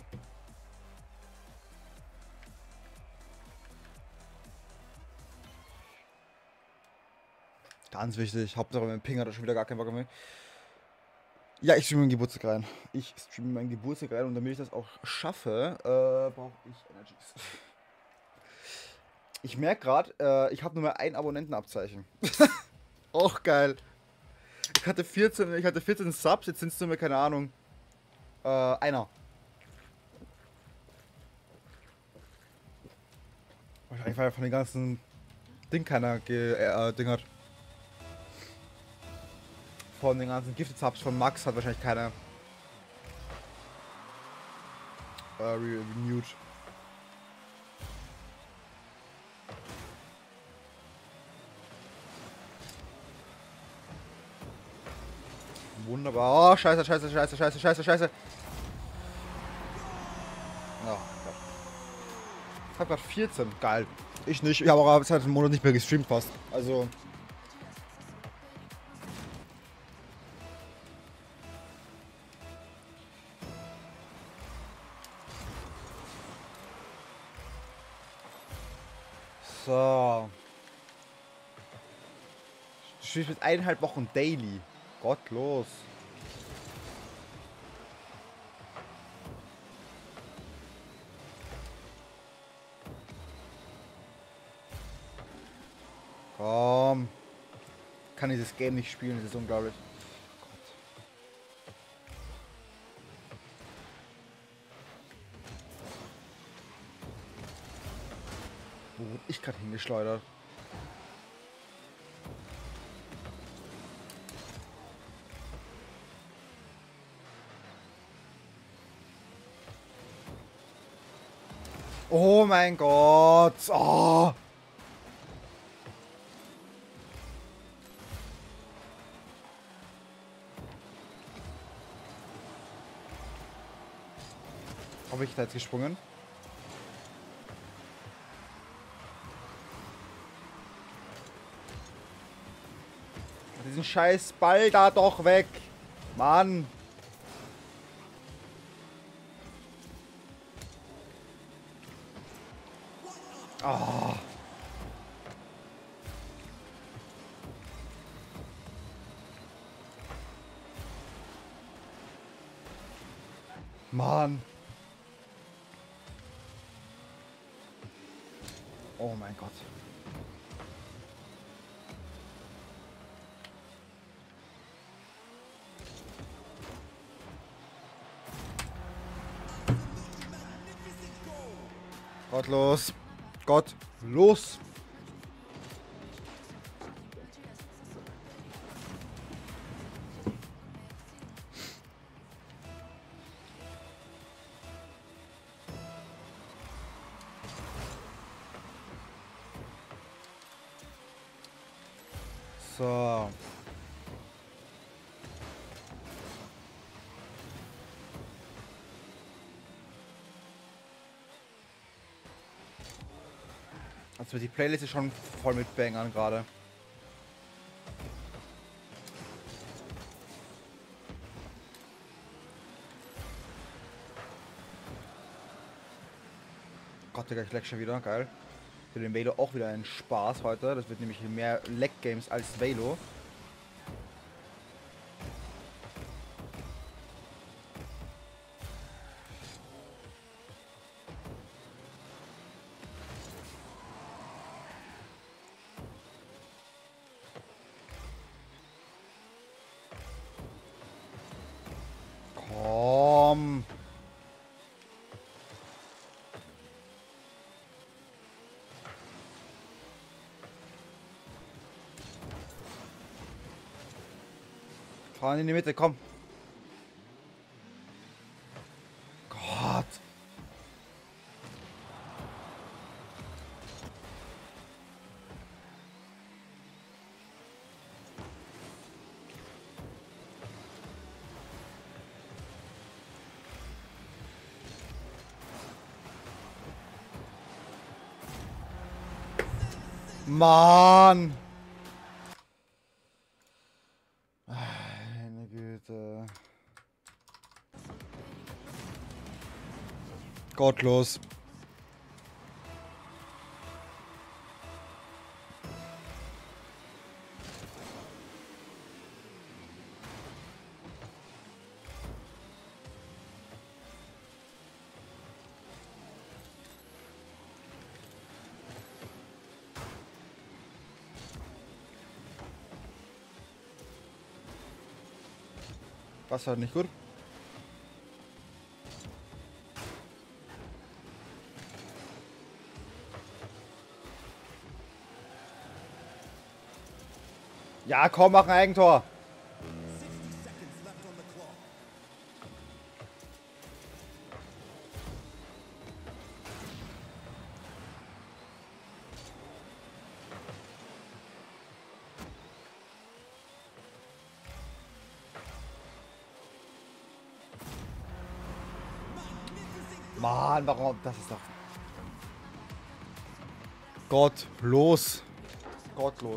Ganz wichtig. Hauptsache mein Ping hat schon wieder gar keinen Bock mehr. Ja, ich streame meinen Geburtstag rein. Ich streame meinen Geburtstag rein und damit ich das auch schaffe, brauche ich Energies. Ich merke gerade, ich habe nur mehr ein Abonnentenabzeichen. Auch geil. Ich hatte 14 Subs, jetzt sind es nur mehr, keine Ahnung. Einer. Wahrscheinlich, weil von den ganzen Ding keiner Ding hat. Von den ganzen Gifted Subs von Max hat wahrscheinlich keiner renewed. Wunderbar. Oh, scheiße, scheiße, scheiße, scheiße, scheiße, scheiße. Oh Gott. Ich hab grad 14. Geil. Ich nicht. Ich habe auch seit einem Monat nicht mehr gestreamt fast. Also. So. Du spielst mit 1,5 Wochen Daily. Gottlos. Komm. Ich kann dieses Game nicht spielen, das ist unglaublich. Gott. Wo wurde ich gerade hingeschleudert? Oh mein Gott. Oh. Habe ich da jetzt gesprungen? Diesen scheiß Ball da doch weg. Mann. Oh. Mann. Oh mein Gott. Gottlos. Gottlos. So. Also die Playlist ist schon voll mit Bangern gerade. Gott, Digga, ich lag schon wieder. Geil. Für den Velo auch wieder ein Spaß heute. Das wird nämlich mehr Lag-Games als Velo. Komm. Fahren in die Mitte, komm. Gott. Mann. Meine Güte. Gottlos. Was war nicht gut? Ja, komm, mach ein Eigentor. Mann, warum? Das ist doch... Gottlos. Gottlos.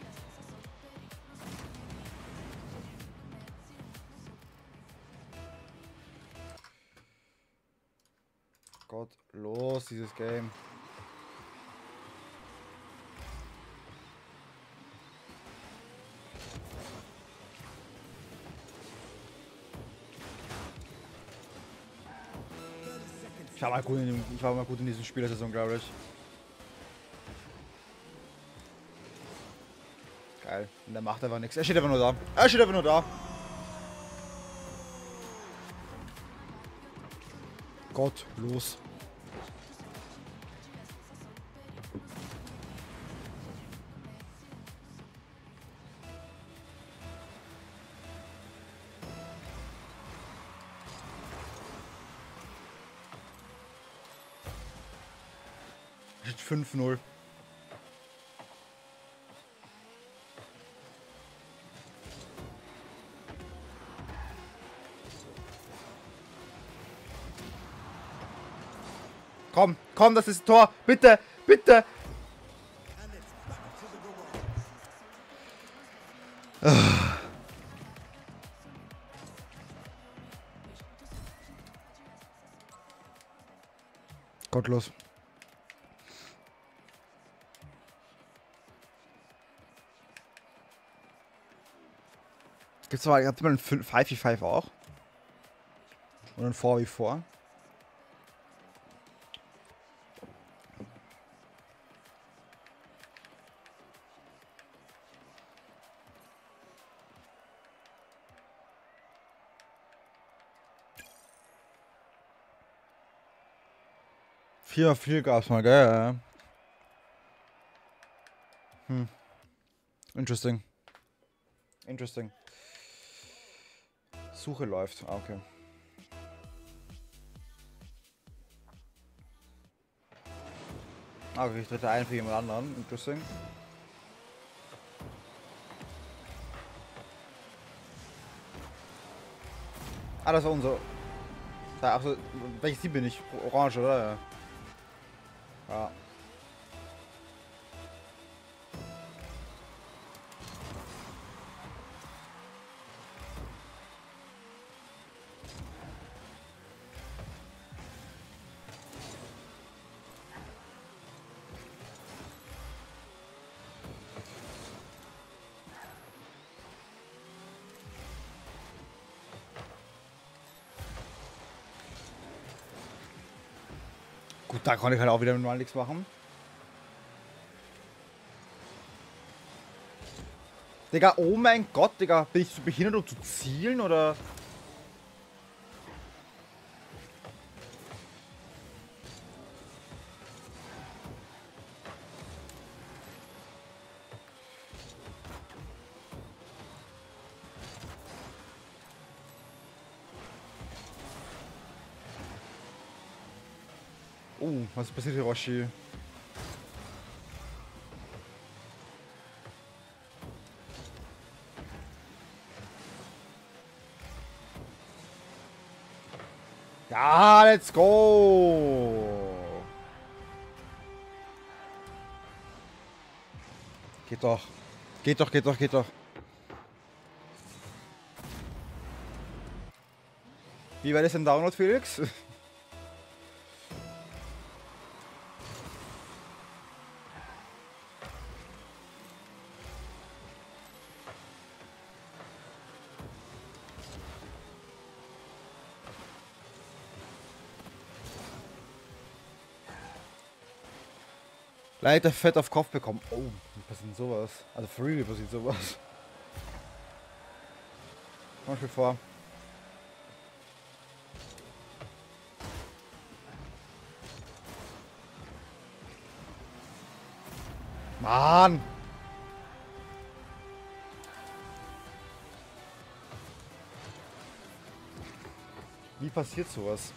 Gottlos, dieses Game. Ich war mal gut in diesem Spiel der Saison, glaube ich. Geil. Und der macht einfach nichts. Er steht einfach nur da. Er steht einfach nur da. Gottlos. Steht 5-0. Komm, komm, das ist ein Tor. Bitte, bitte. Gottlos. Gibt's mal, habt ihr mal ein 5v5 auch? Oder ein 4v4? Viel gab's mal, gell? Ja. Interesting. Interesting. Suche läuft. Ah, okay. Ah, okay, ich trete ein für jemand anderen. Interesting. Ah, das war unser. Achso, welches Team bin ich? Orange, oder? Ja. Ja. Gut, da konnte ich halt auch wieder normal nichts machen. Digga, oh mein Gott, Digga, bin ich zu behindert, um zu zielen, oder? Was passiert hier, Roshi? Ja, let's go! Geht doch. Geht doch, geht doch, geht doch. Wie war das im Download, Felix? Leiter Fett auf Kopf bekommen. Oh, wie passiert sowas? Also for real passiert sowas. Komm schon vor. Mann! Wie passiert sowas?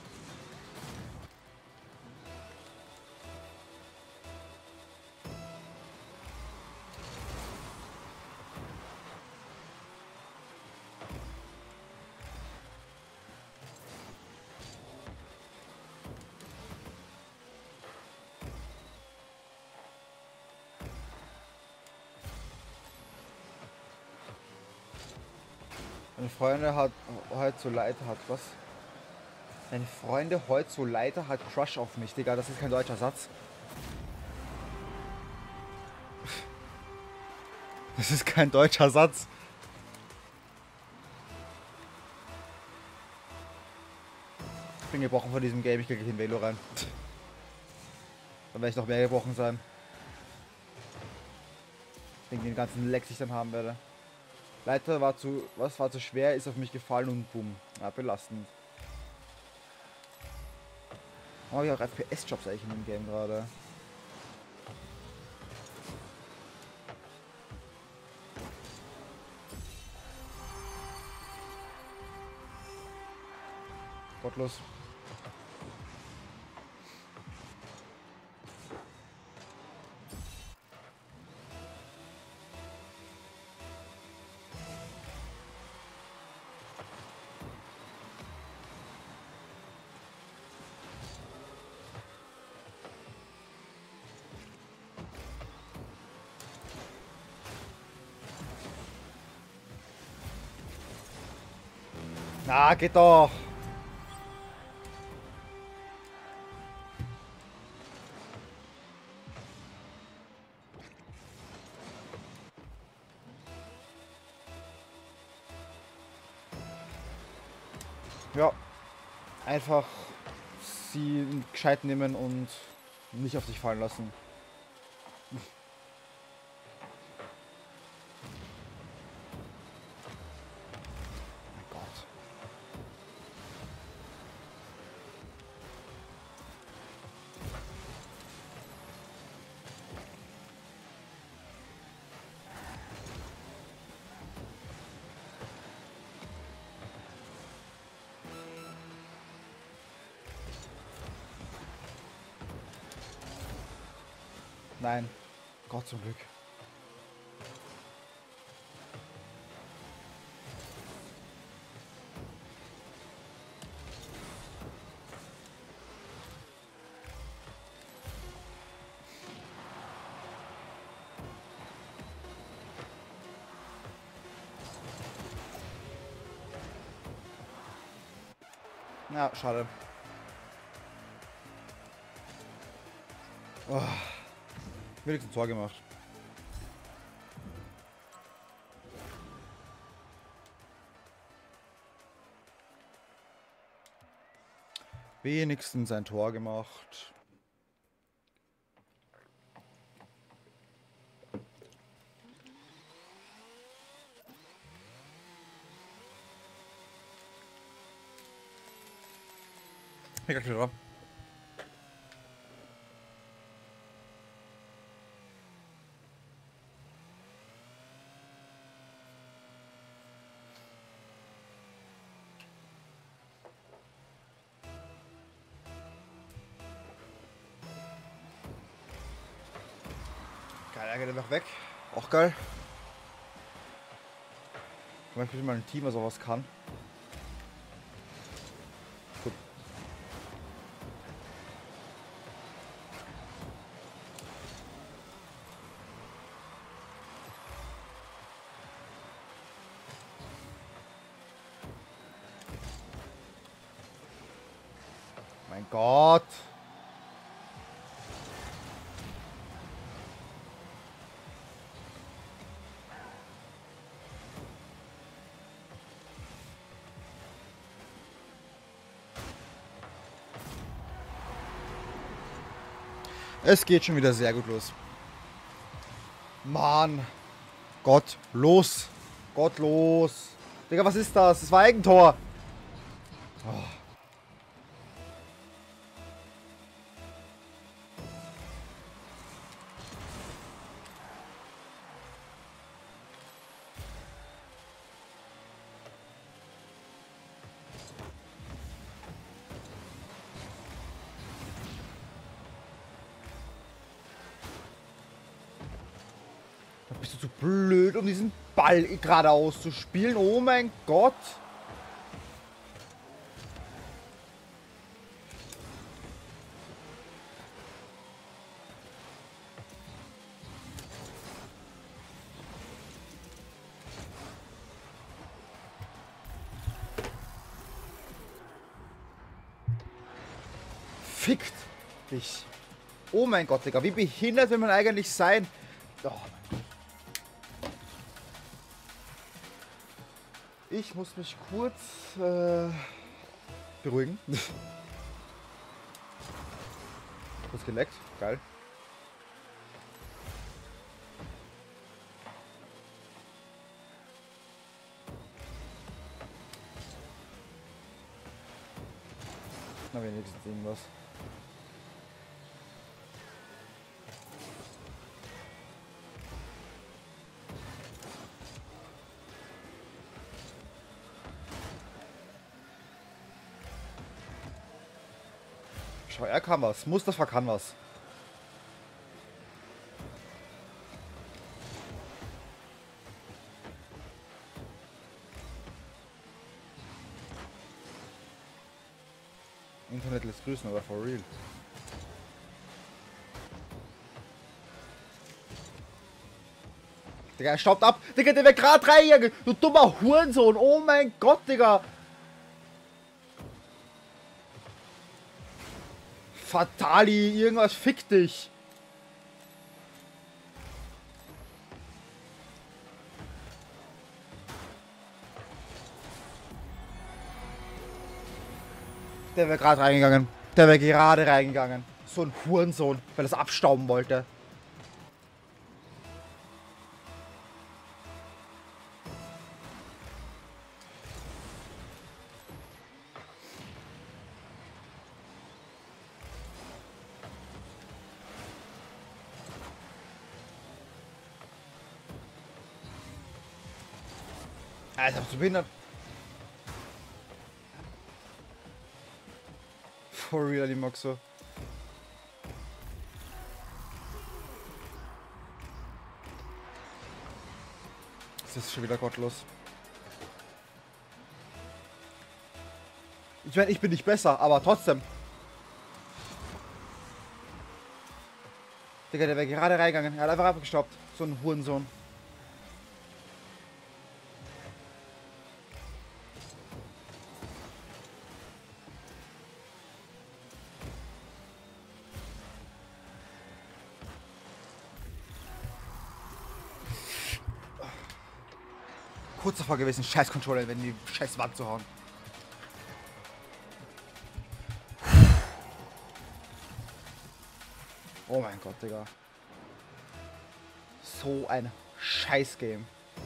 Meine Freunde hat heute so leid hat was? Meine Freunde heute so leid hat Crush auf mich, Digga, das ist kein deutscher Satz. Das ist kein deutscher Satz. Ich bin gebrochen von diesem Game, ich kriege in Velo rein. Dann werde ich noch mehr gebrochen sein. Wegen den ganzen Lecks, die ich dann haben werde. Leiter war zu schwer, ist auf mich gefallen und boom. Ja, belastend. Oh ja, auch FPS-Jobs eigentlich in dem Game gerade. Gottlos. Na, geht doch. Ja. Einfach sie gescheit nehmen und nicht auf sich fallen lassen. Mein Gott. Nein. Gott zum Glück. Ja, schade. Oh. Wenigstens ein Tor gemacht. Wenigstens ein Tor gemacht. Mega klar. Geil, er geht einfach weg. Auch geil. Ich bin mal ein Team, was sowas kann. Gut. Mein Gott. Es geht schon wieder sehr gut los. Mann. Gott, los. Gott, los. Digga, was ist das? Das war Eigentor. Oh. Bist du zu blöd, um diesen Ball geradeaus zu spielen? Oh mein Gott. Fickt dich. Oh mein Gott, Digga. Wie behindert will man eigentlich sein? Oh. Ich muss mich kurz beruhigen. Kurz geleckt. Geil. Na, wenigstens irgendwas. Schau, er kann was. Mustafa kann was. Internet lässt grüßen, aber for real. Digga, er staubt ab. Digga, der wäre gerade reingegangen. Du dummer Hurensohn. Oh mein Gott, Digga. Fatali, irgendwas fick dich. Der wäre gerade reingegangen. Der wäre gerade reingegangen. So ein Hurensohn, weil er es abstauben wollte. Alter, bist du behindert? For real, die Moxo. Das ist schon wieder gottlos. Ich meine, ich bin nicht besser, aber trotzdem. Digga, der wäre gerade reingegangen. Er hat einfach abgestoppt. So ein Hurensohn. Kurz davor gewesen, scheiß Controller in die scheiß Wand zu hauen. Oh mein Gott, Digga. So ein Scheiß-Game.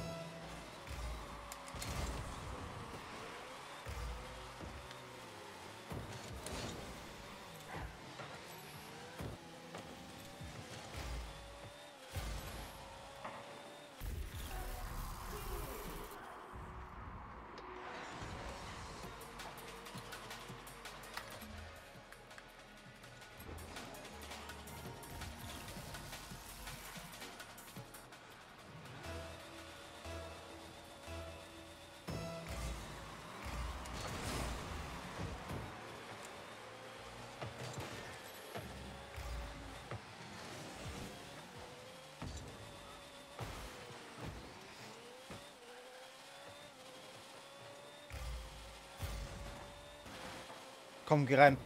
Komm, geh rein.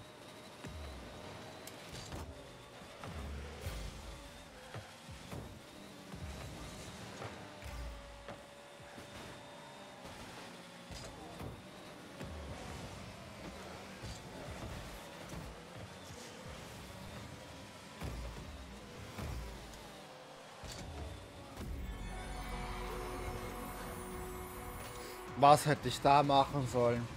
Was hätte ich da machen sollen?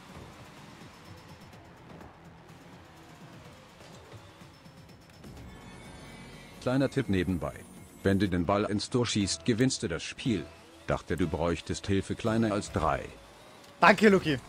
Kleiner Tipp nebenbei. Wenn du den Ball ins Tor schießt, gewinnst du das Spiel. Dachte, du bräuchtest Hilfe kleiner als 3. Danke, Luki.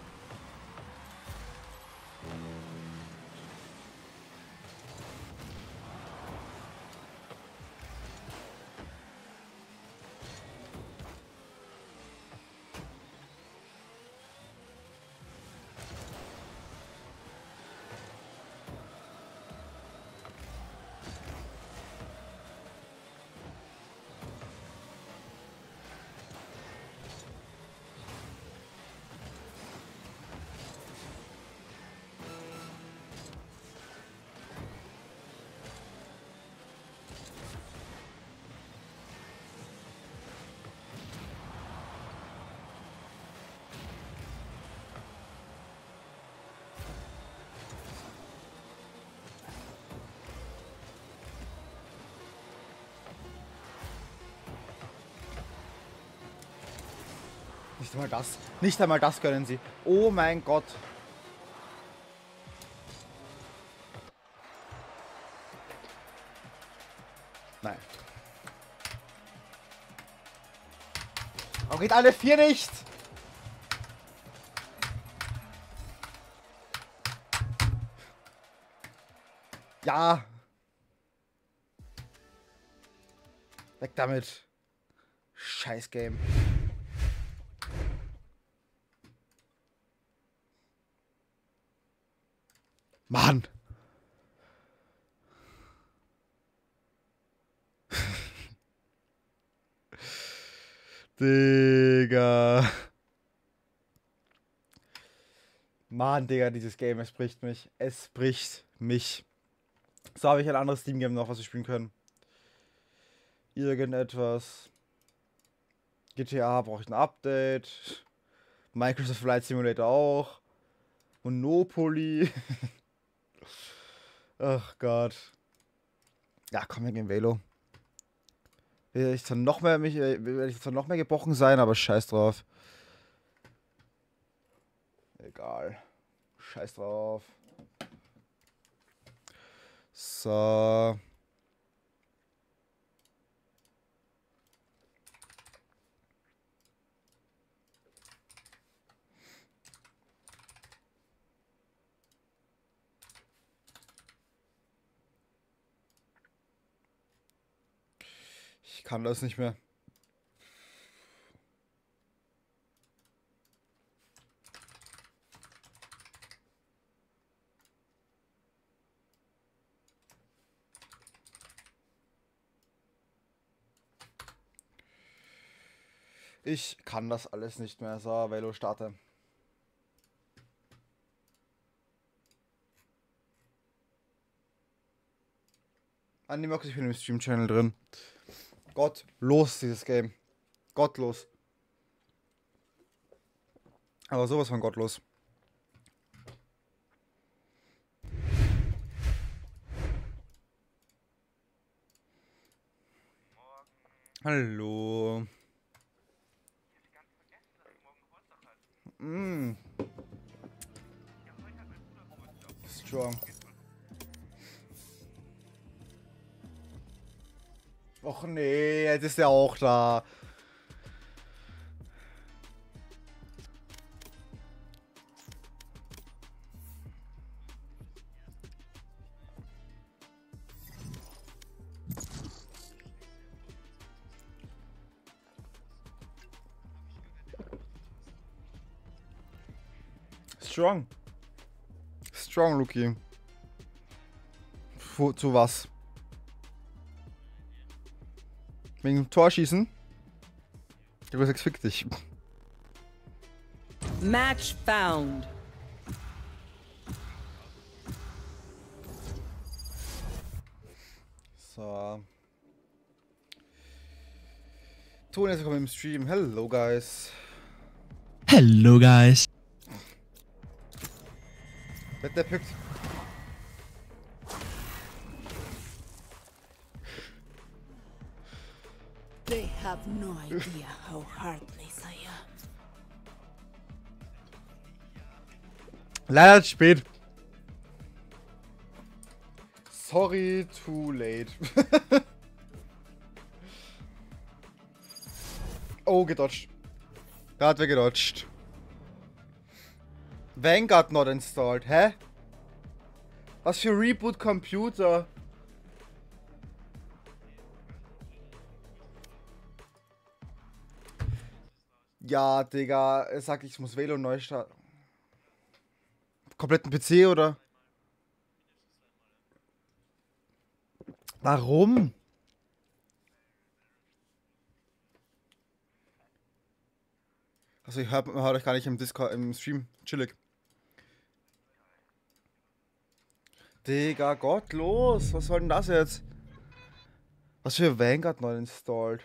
Nicht einmal das. Nicht einmal das können sie. Oh mein Gott. Nein. Oh, geht alle 4 nicht. Ja. Weg damit. Scheiß Game. Mann. Digga. Mann, Digga, dieses Game, es bricht mich. Es bricht mich. So, habe ich ein anderes Steam-Game noch, was wir spielen können. Irgendetwas. GTA brauche ich ein Update. Microsoft Flight Simulator auch. Monopoly. Ach Gott. Ja, komm, wir gehen Velo. Will ich zwar noch mehr gebrochen sein, aber scheiß drauf. Egal. Scheiß drauf. So. Ich kann das nicht mehr. Ich kann das alles nicht mehr. So, Velo starte. Animox, ich bin im Stream-Channel drin. Gottlos, dieses Game. Gottlos. Aber sowas von gottlos. Hallo. Strong. Och nee, jetzt ist er auch da. Strong. Strong, Luki. Zu was? Wegen dem Torschießen? Der Größe fickt dich. Match found. So. Ton ist willkommen im Stream. Hello, guys. Hello, guys. Der pickt. They have no idea how heartless I am. Leider zu spät. Sorry, too late. Oh, gedodged. Da hat wer gedodged. Vanguard not installed. Hä? Was für Reboot Computer? Ja, Digga. Er sagt, ich muss Velo neu starten. Kompletten PC oder? Warum? Also ich hört euch gar nicht im Discord, im Stream. Chillig. Digga, gottlos. Was soll denn das jetzt? Was für Vanguard neu installed?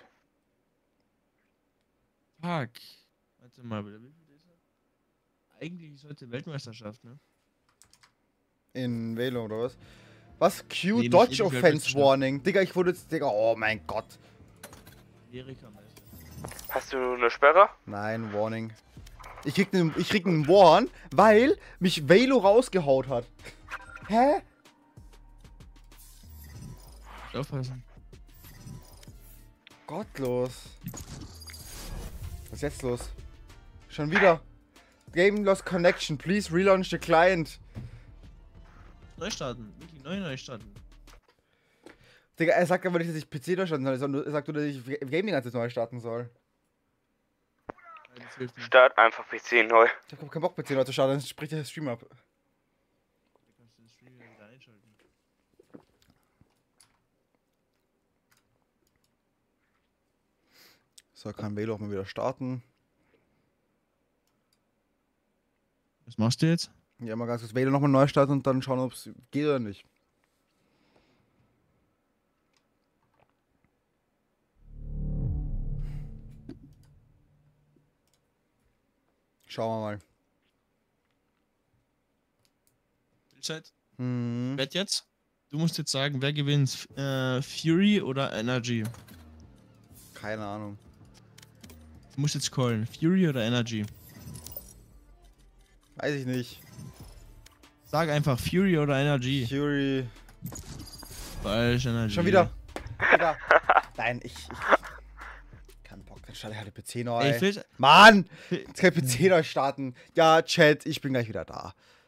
Fuck. Warte mal, wie viel ist er? Eigentlich ist heute Weltmeisterschaft, ne? In Velo oder was? Was? Q Nee, nicht Dodge in die Offense Weltmeisterschaft. Warning. Digga, ich wurde jetzt. Digga, oh mein Gott. Amerika-Meister. Hast du eine Sperre? Nein, Warning. Ich krieg einen Warn, weil mich Velo rausgehaut hat. Hä? Aufpassen. Gottlos. Was ist jetzt los? Schon wieder. Game lost connection. Please relaunch the client. Neu starten. Wirklich neu starten. Digga, er sagt aber nicht, dass ich PC neu starten soll. Er sagt nur, dass ich Game die ganze Zeit neu starten soll. Start einfach PC neu. Ich hab keinen Bock, PC neu zu starten, dann spricht der Stream ab. Du kannst den Stream wieder einschalten. So, kann Velo auch mal wieder starten. Was machst du jetzt? Ja, mal ganz kurz Velo nochmal neu starten und dann schauen, ob es geht oder nicht. Schauen wir mal. Chat. Hm. Wett jetzt. Du musst jetzt sagen, wer gewinnt? Fury oder Energy? Keine Ahnung. Du musst jetzt callen. Fury oder Energy? Weiß ich nicht. Sag einfach Fury oder Energy. Fury. Falsch, Energy. Schon wieder. Nein, ich kein Bock, dann starte ich halt den PC neu. Ey, Mann! Jetzt kann ich PC neu starten. Ja, Chat, ich bin gleich wieder da.